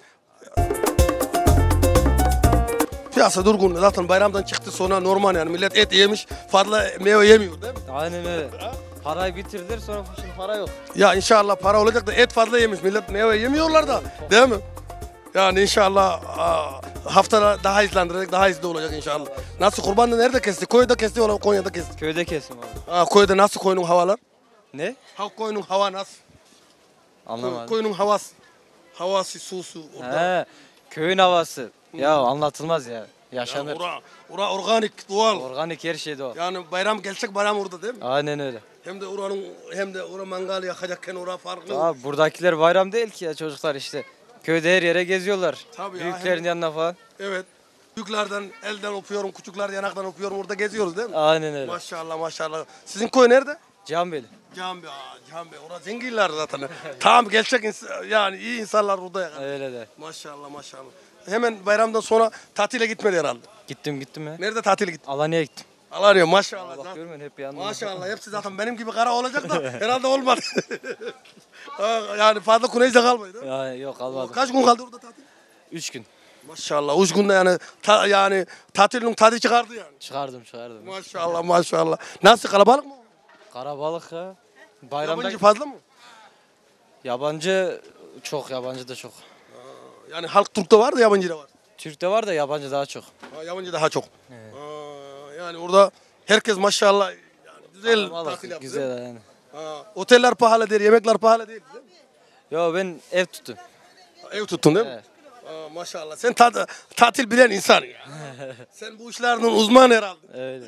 Piyasa durgun. Zaten bayramdan çıktı sonra normal yani. Millet et yemiş, fazla meyve yemiyor değil mi? Aynen öyle. Parayı bitirdiler sonra şimdi para yok. Ya inşallah para olacak da et fazla yemiş. Millet meyve yemiyorlar da değil mi? Yani inşallah haftada daha hızlandıracak, daha hızlı olacak inşallah. Nasıl kurbanı nerede kesti? Konya'da kesti ya Konya'da kesti. Köyde kesim abi. Konya'da nasıl koyunun havalar? Ne? Koyunun hava nasıl? Anlamadım. Koyunun havası. Havası, susu. He, köyün havası. Ya anlatılmaz ya. Yaşanır. Ura organik, doğal. Organik her şey doğal. Yani bayram gerçek bayram orada değil mi? Aynen öyle. Hem de ura mangal yakacakken ura farklı. Abi buradakiler bayram değil ki ya çocuklar işte. Köyde her yere geziyorlar. Tabii ya, Büyüklerin yanına falan. Evet. Büyüklerden elden öpüyorum, küçükler yanaktan öpüyorum. Orada geziyoruz değil mi? Aynen öyle. Maşallah maşallah. Sizin köy nerede? Cambeli. Cambi. Orada zenginler zaten. Tam gerçek yani iyi insanlar burada yani. Öyle de. Maşallah maşallah. Hemen bayramdan sonra tatile gitmedi herhalde. Gittim ya. Nerede tatile gittin? Alanya'ya gittim. Alanya maşallah. Allah görmeyin hep yanında. Maşallah hepsi zaten benim gibi kara olacak da herhalde olmadı. Yani fazla Kuney'de kalmaydı değil mi? Ya, yok kalmadım. Kaç gün kaldı orada tatil? 3 gün. Maşallah 3 günde yani tatilin tadı çıkardı yani. Çıkardım. Maşallah maşallah. Nasıl kalabalık mı? Karabalık ya. Bayramda... Yabancı fazla mı? Yabancı çok, yabancı da çok. Yani halk Türk'te var da yabancı da var. Türk'te var da yabancı daha çok. Yabancı daha çok. Yani orada herkes maşallah yani güzel tatil yaptı. Güzel yani. Oteller pahalı değil, yemekler pahalı değil. Yo ben ev tuttum. Ev tuttun değil mi? Evet. Maşallah. Sen tatil bilen insan ya. Sen bu işlerden uzman herhalde. Öyle.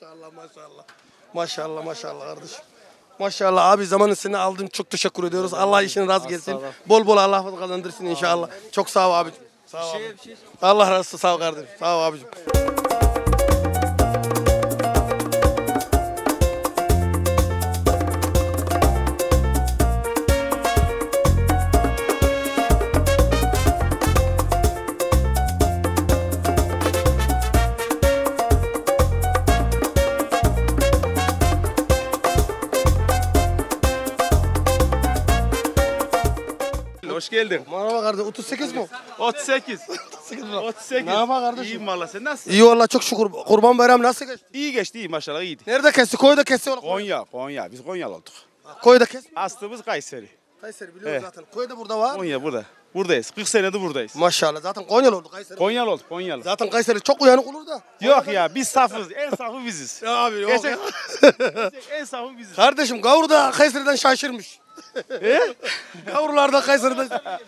Maşallah kardeşim. Maşallah abi zamanın seni aldım. Çok teşekkür ediyoruz. Allah işini razı gelsin. Bol bol Allah kazandırsın inşallah. Çok sağ ol abi. Sağ ol abi. Allah razı olsun. Sağ ol kardeşim. Sağ ol abicim. Hoş geldin. Merhaba kardeşim. 38 mi? 38. 38. Ne yapar kardeşim? İyiyim valla, sen nasılsın? İyi valla çok şükür. Kurban bayramı nasıl geçti? İyi geçti, iyi maşallah, iyiydi. Nerede kesti? Koyda kesti. Konya. Biz Konyalı olduk. Koyda kesti. Aslımız Kayseri. Kayseri biliyoruz zaten. Koyda burada var. Konya burada. Buradayız. 40 senedir buradayız. Maşallah. Zaten Konyalı oldu Kayseri. Konyalı olduk, Konyalı. Zaten Kayseri çok uyanık olur da. Yok ya, biz safız. En safı biziz. Ya abi yok. Gerçek, en safı biziz. Kardeşim Gavur da Kayseri'den şaşırmış. Gavurlar da Kayseri'den.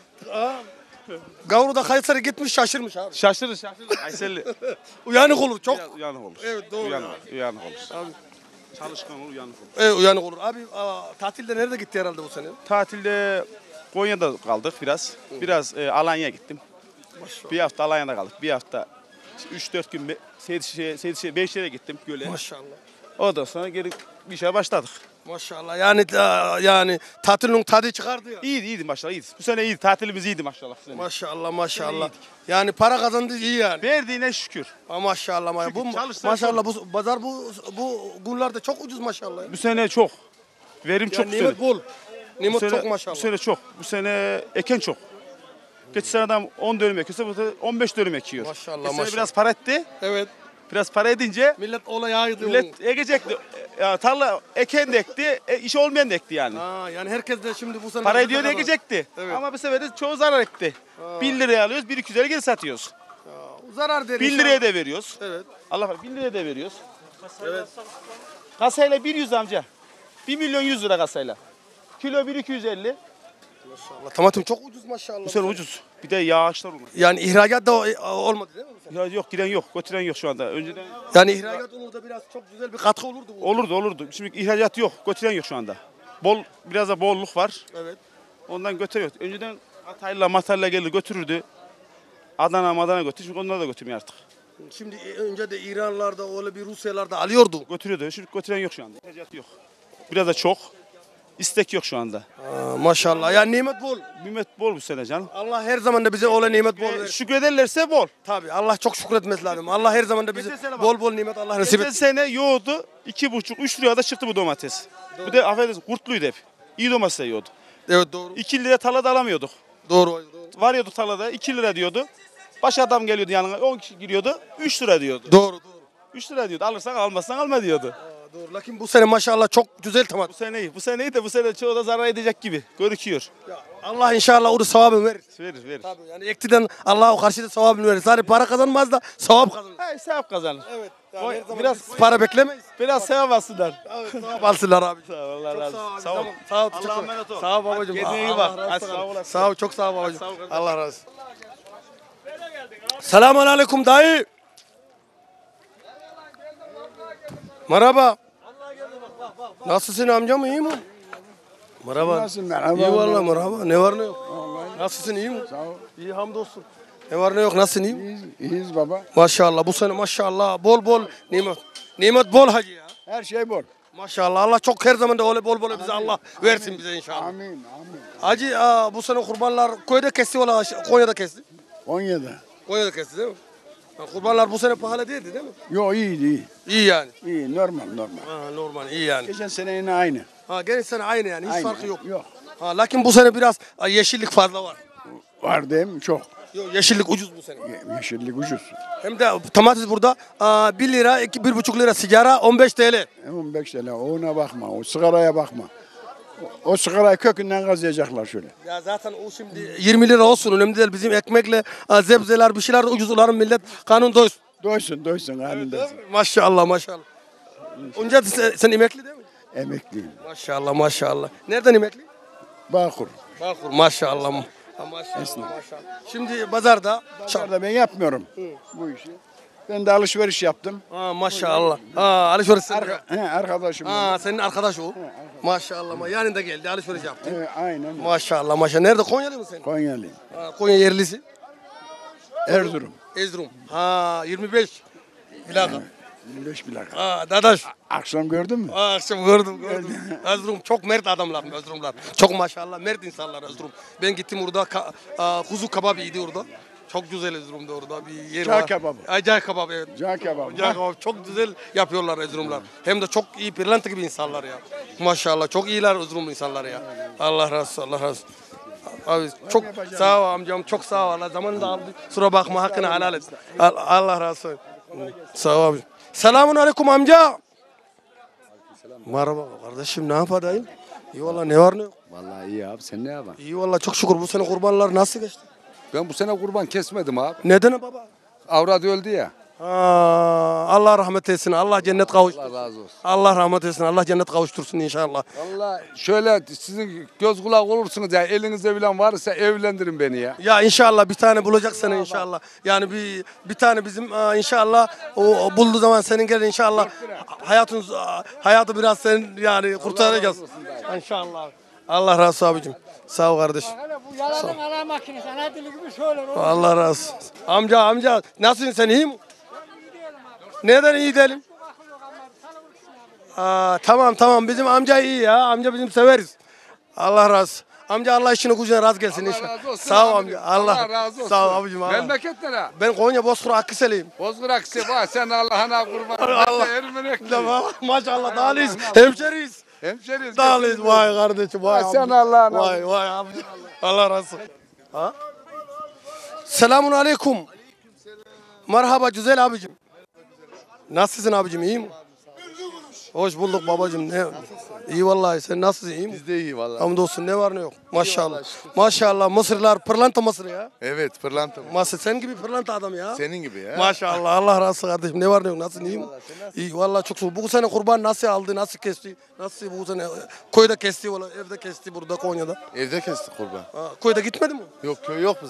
Gavur da Kayseri gitmiş şaşırmış abi. Şaşırır. Kayseri. Uyanık olur çok. Uyanık olur. Evet doğru. Uyanık olur. Abi. Çalışkan olur, uyanık olur. Evet uyanık olur. Abi tatilde nerede gitti herhalde bu sene? Tatilde Konya'da kaldık biraz. Biraz Alanya'ya gittim. Bir hafta Alanya'da kaldık. Bir hafta 3-4 gün Beyşehir'e gittim göle. Maşallah. Ondan sonra geri bir işe başladık. Maşallah yani tatilin tadı çıkardı ya. İyiydi maşallah, iyiydi. Bu sene iyiydi, tatilimiz iyiydi maşallah. Maşallah. Yani para kazandı iyi yani. Verdiğine şükür. Maşallah. Bu maşallah bu pazar bu günlerde çok ucuz maşallah. Bu sene çok. Verim çok. Nimet bol. Nimet çok maşallah. Bu sene çok. Bu sene eken çok. Geçen sene adam 10 dönüm ekiyorsa bu sene 15 dönüm ekiyor. Maşallah. Geçen sene biraz para etti. Evet. Biraz para edince millet olaya ayırdı. Millet ekecekti. Tarla eken de ekti, iş olmayan da ekti yani. Yani herkes de şimdi bu sene para ediyor da ekecekti. Evet. Ama bu sefer de çoğu zarar etti. 1 liraya alıyoruz, 1-200'e geri satıyoruz. Zarar der. 1 liraya da veriyoruz. Evet. Allah var, 1 liraya da veriyoruz. Evet. Kasayla 100 amca. 1 milyon 100 lira kasayla. Kilo 1.250. Maşallah. Tamatim çok ucuz maşallah. Bu sene ucuz. Bir de yağışlar olur. Yani ihracat da olmadı değil mi? Ya yok, giden yok, götüren yok şu anda. Önceden yani ihracat olur da biraz çok güzel bir katkı olurdu. Olurdu. Şimdi ihracat yok, götüren yok şu anda. Biraz da bolluk var. Evet. Ondan götürüyor. Önceden Hatay'la Matay'la gelir götürürdü. Adana götür. Çünkü onları da götürmüyor artık. Şimdi önce de İranlarda öyle bir Rusyalarda alıyordu. Götürüyordu. Şimdi götüren yok şu anda. İhracat yok. Biraz da çok. İstek yok şu anda. Maşallah. Yani nimet bol. Nimet bol bu sene canım. Allah her zaman da bize öyle nimet bol verir. Şükrederlerse bol. Tabii Allah çok şükretmesi lazım. Allah her zaman da bize bol bol nimet Allah nasip Geçen etsin. sene yoğurdu 2,5-3 liraya da çıktı bu domates. Bu da affedersin kurtluydu hep. İyi domates de yiyordu. Evet doğru. 2 liraya tarlada alamıyorduk. Doğru. Varıyorduk tarlada 2 lira diyordu. Baş adam geliyordu yanına 10 kişi giriyordu 3 lira diyordu. Doğru. 3 lira diyordu. Alırsan almazsan alma diyordu. Doğru. Lakin bu sene maşallah çok güzel tamam. Bu sene iyi. Bu sene iyi de bu sene çoğu da zarar edecek gibi görüküyor. Allah inşallah onu sevabını verir. Verir. Tabii yani ektiden Allah o karşıda sevabını verir. Sadece para kazanmaz da sevap kazanır. He sevap kazanır. Evet. Yani Yani biraz para beklemeyiz. Biraz sevap alsınlar. Sevap alsınlar abi. Sağ ol Allah razı olsun. Sağ ol. Sağ ol. Allah'a emanet ol. Sağ ol babacığım. Kendine iyi Allah bak. razı Hadi olsun. sağ olasın. Sağ ol. Çok sağ ol babacığım. Allah razı olsun. Selamun aleyküm dayı. Merhaba. Nasılsın amcam iyi mi? Merhaba. Nasılsın? Merhaba. İyi valla merhaba. Ne var ne yok? Nasılsın iyi mi? Sağ ol. İyi hamdolsun. Ne var ne yok nasılsın iyi mi? İyiyiz, iyiyiz baba. Maşallah bu sene maşallah bol bol nimet. Nimet bol hacı ya. Her şey bol. Maşallah Allah çok her zaman da öyle bol bol bize Allah versin bize inşallah. Amin. Hacı bu sene kurbanlar köyde kesti valla Konya'da kesti. Konya'da. Konya'da kesti değil mi? Kurbanlar bu sene pahalı değildi değil mi? Yok iyiydi iyi. İyi yani. İyi normal. Normal iyi yani. Geçen sene yine aynı. Geçen sene aynı yani hiç Aynı. farkı yok. Yok. Lakin bu sene biraz yeşillik fazla var. Var değil mi? Çok. Yok yeşillik ucuz bu sene. Yeşillik ucuz. Hem de domates burada 1 lira 1,5 lira sigara 15 TL. 15 TL ona bakma. O sigaraya bakma. O sigarayı kökünden kazıyacaklar şöyle. Ya zaten o şimdi 20 lira olsun önemli değil. Bizim ekmekle zebzeler bir şeyler ucuzların millet kanun doysun. Doysun halinde. Maşallah. Önce sen emekli değil mi? Emekliyim. Maşallah. Nereden emekli? Bağkur. Maşallah. Esnaf. Şimdi pazarda ben yapmıyorum bu işi. Ben de alışveriş yaptım. Maşallah. Alışveriş arkadaşım. Senin arkadaş o. Maşallah. Yanında geldi alışveriş yaptı. Aynen. Maşallah. Nerede Konyalı mı sen? Konyalıyım. Konya yerlisi? Erzurum. 25 plaka. 25 plaka. Dadaş. Akşam gördün mü? Akşam gördüm. Erzurum çok mert adamlar Erzurumlar. Çok maşallah mert insanlar Erzurum. Ben gittim orada kuzu kebabı yedi orada. Çok güzel Erzurum'da orada bir yer var. Cağ kebabı. Cağ kebabı evet. Cağ kebabı. Cağ kebabı çok güzel yapıyorlar Erzurumlar. Hem de çok iyi pırlanta gibi insanlar ya. Maşallah çok iyiler Erzurumlu insanlar ya. Allah razı olsun. Abi çok sağ ol amcam çok sağ ol. Allah zamanında aldı. Kusura bakma hakkını helal et. Allah razı olsun. Sağ ol abi. Selamun aleyküm amca. Merhaba kardeşim ne yapayım? İyi valla ne var ne yok? Vallahi iyi abi sen ne yapıyorsun? İyi valla çok şükür bu sene kurbanlar nasıl geçti? Ben bu sene kurban kesmedim abi. Neden baba? Avrat öldü ya. Allah rahmet etsin. Allah cennet kavuştursun. Allah razı olsun. Allah rahmet etsin. Allah cennet kavuştursun inşallah. Vallahi şöyle sizin göz kulak olursunuz ya elinizde bilen varsa evlendirin beni ya. Ya inşallah bir tane bulacak seni inşallah. Yani bir tane bizim inşallah o bulduğu zaman senin gelir inşallah hayatı biraz senin yani kurtaracağız. İnşallah. Allah razı olsun abicim. Sağ ol kardeşim. Bu yalanın ara makinesi. Ana dili gibi söyler. Allah razı olsun. Amca nasılsın sen iyi mi? Neden iyi değilim? Tamam bizim amca iyi ya. Amca bizim severiz. Allah razı olsun. Amca Allah işini gücüne razı gelsin inşallah. Sağ ol amca. Allah razı olsun. Sağ ol abicim. Memleket nere? Ben Konya Bozkır Akkıseliyim. Bozkır Akkıseliyim. Sen Allah'ına kurban. Allah. Ermenekli. Maşallah dağlıyız. Hemşeriyiz. Hemşeriyiz. Dağlıyız vay kardeşim. Vay sen Allah'ına. Vay abicim. Allah razı olsun. Selamun aleyküm. Merhaba güzel abicim. Nasılsın abicim iyi mi? Hoş bulduk babacığım. İyi vallahi sen nasılsın iyi mi? Biz de iyi vallahi. Hamdolsun ne var ne yok. Maşallah. Maşallah Mısırlar pırlanta Mısır ya. Evet pırlanta. Mısır sen gibi pırlanta adam ya. Senin gibi ya. Maşallah Allah razı olsun kardeşim. Ne var ne yok nasılsın iyi mi? İyi vallahi çok şükür. Bu sene kurban nasıl aldı nasıl kesti? Nasıl bu sene köyde kesti valla evde kesti burada Konya'da. Evde kestik kurban. Köyde gitmedi mi? Yok köy yok bizim.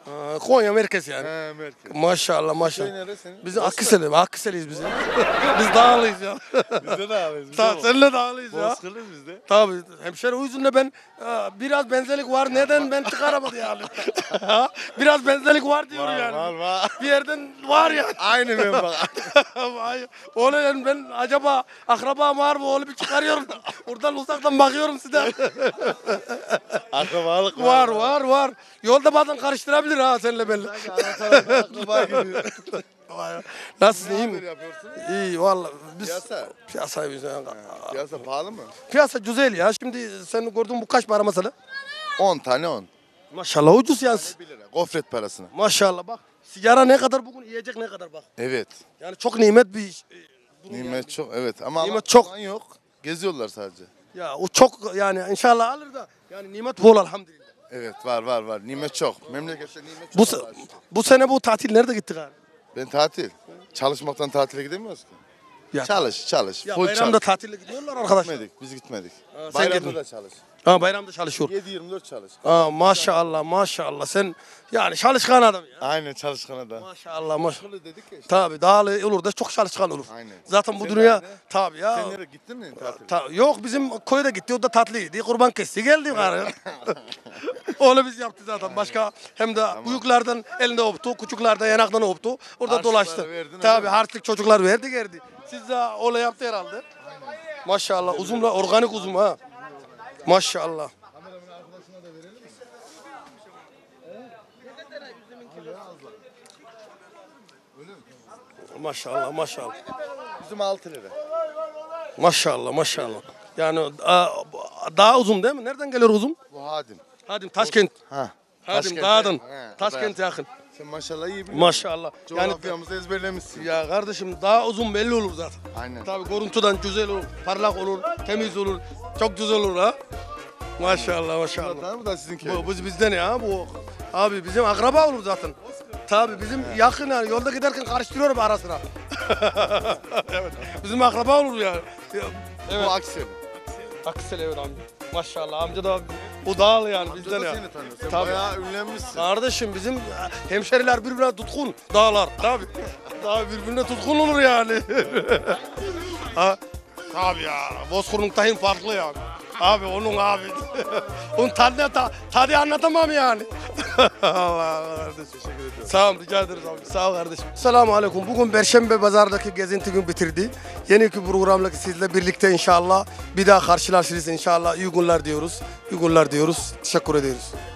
Konya merkez yani. He merkez. Maşallah Köy maşallah. neresi? Biz Akkıseliyiz biz. Biz dağlıyız ya. Biz de dağlıyız. Seninle dağlıyız ya. Bozkırlıyız biz de. Tabii hemşeri o yüzden de ben biraz benzerlik var. Neden ben çıkaramadım yani. Biraz benzerlik var diyorum yani. Var. Bir yerden var yani. Aynı ben bak. Onu yani ben acaba akraba var mı onu bir çıkarıyorum. Oradan uzaktan bakıyorum size. Akrabalık var. Yolda bazen karıştırabilir ha seninle belli. Akraba gibi. Nasılsın iyi mi? Ne yapıyorsun? İyi vallahi biz Piyasa? Biz Piyasa pahalı mı? Piyasa güzel ya. Şimdi sen gördün bu kaç para mesela? 10 tane 10. Maşallah ucuz yani. Gofret parasına. Maşallah bak. Sigara ne kadar bugün yiyecek ne kadar bak. Evet. Yani çok nimet bir iş. Nimet çok evet ama Nimet çok. alan yok. Geziyorlar sadece. Ya o çok yani inşallah alır da yani nimet bol elhamdülillah. Evet var. Nimet çok. Memlekette nimet çok. Bu sene bu tatil nerede gittik abi? Ben tatil. Çalışmaktan tatile gidemiyoruz ki. Ya, Çalış. Ya Full bayramda çalış. tatile gidiyorlar arkadaşlar. Biz gitmedik. sen Bayramda gittin. da çalış. Ha bayramda çalışıyor. 7-24 çalış. Maşallah. Sen yani çalışkan adam ya. Aynen çalışkan adam. Maşallah. Dedik ya işte. Tabii dağlı olur da çok çalışkan olur. Aynen. Zaten bu Sen dünya nerede? tabii ya. Sen nereye gittin mi tatile? Yok bizim köyde gitti o da tatlıydı. Kurban kesti geldi gari. Onu biz yaptık zaten. Başka hem de büyüklerden elinde öptü, küçüklerden yanaktan öptü. Orada Harçlıkları dolaştı. verdin, öyle Tabii mi? harçlık çocuklar verdi geldi. Siz de öyle yaptı herhalde. Maşallah uzunla organik uzun ha. Maşallah. Maşallah. Bizim 6 lira. Maşallah. Yani daha uzun değil mi? Nereden geliyor uzun? Bu Hadim. Hadim Taşkent. Ha. Hadim dağdan. He, Taşkent yakın. Sen maşallah iyi biliyorsun. Maşallah. Coğrafyamızı ezberlemişsin. Ya kardeşim daha uzun belli olur zaten. Aynen. Tabii görüntüden güzel olur, parlak olur, temiz olur. Çok güzel olur ha. Maşallah. Var mı da sizin köy? Bu bizden ya bu. Abi bizim akraba olur zaten. Tabii bizim yakın yani yolda giderken karıştırıyorum ara sıra. Evet. Bizim akraba olur yani. Evet. Bu Aksel. Aksel evet amca. Maşallah amca da o dağlı yani bizden Amca da ya. seni tanıyor. Sen Tabii. bayağı ünlenmişsin. Kardeşim bizim hemşeriler birbirine tutkun dağlar tabii. Daha birbirine tutkun olur yani. Ha, tabii ya. Bozkır'ın tahin farklı yani. Abi onun abi. Onun tadı anlatamam yani. Allah kardeşim. Teşekkür ederim. Sağ ol rica ederiz abi. Sağ ol kardeşim. Selamun aleyküm. Bugün Perşembe pazardaki gezinti gün bitirdi. Yeni bir programla sizle birlikte inşallah bir daha karşılaşırız inşallah. İyi günler diyoruz. Teşekkür ediyoruz.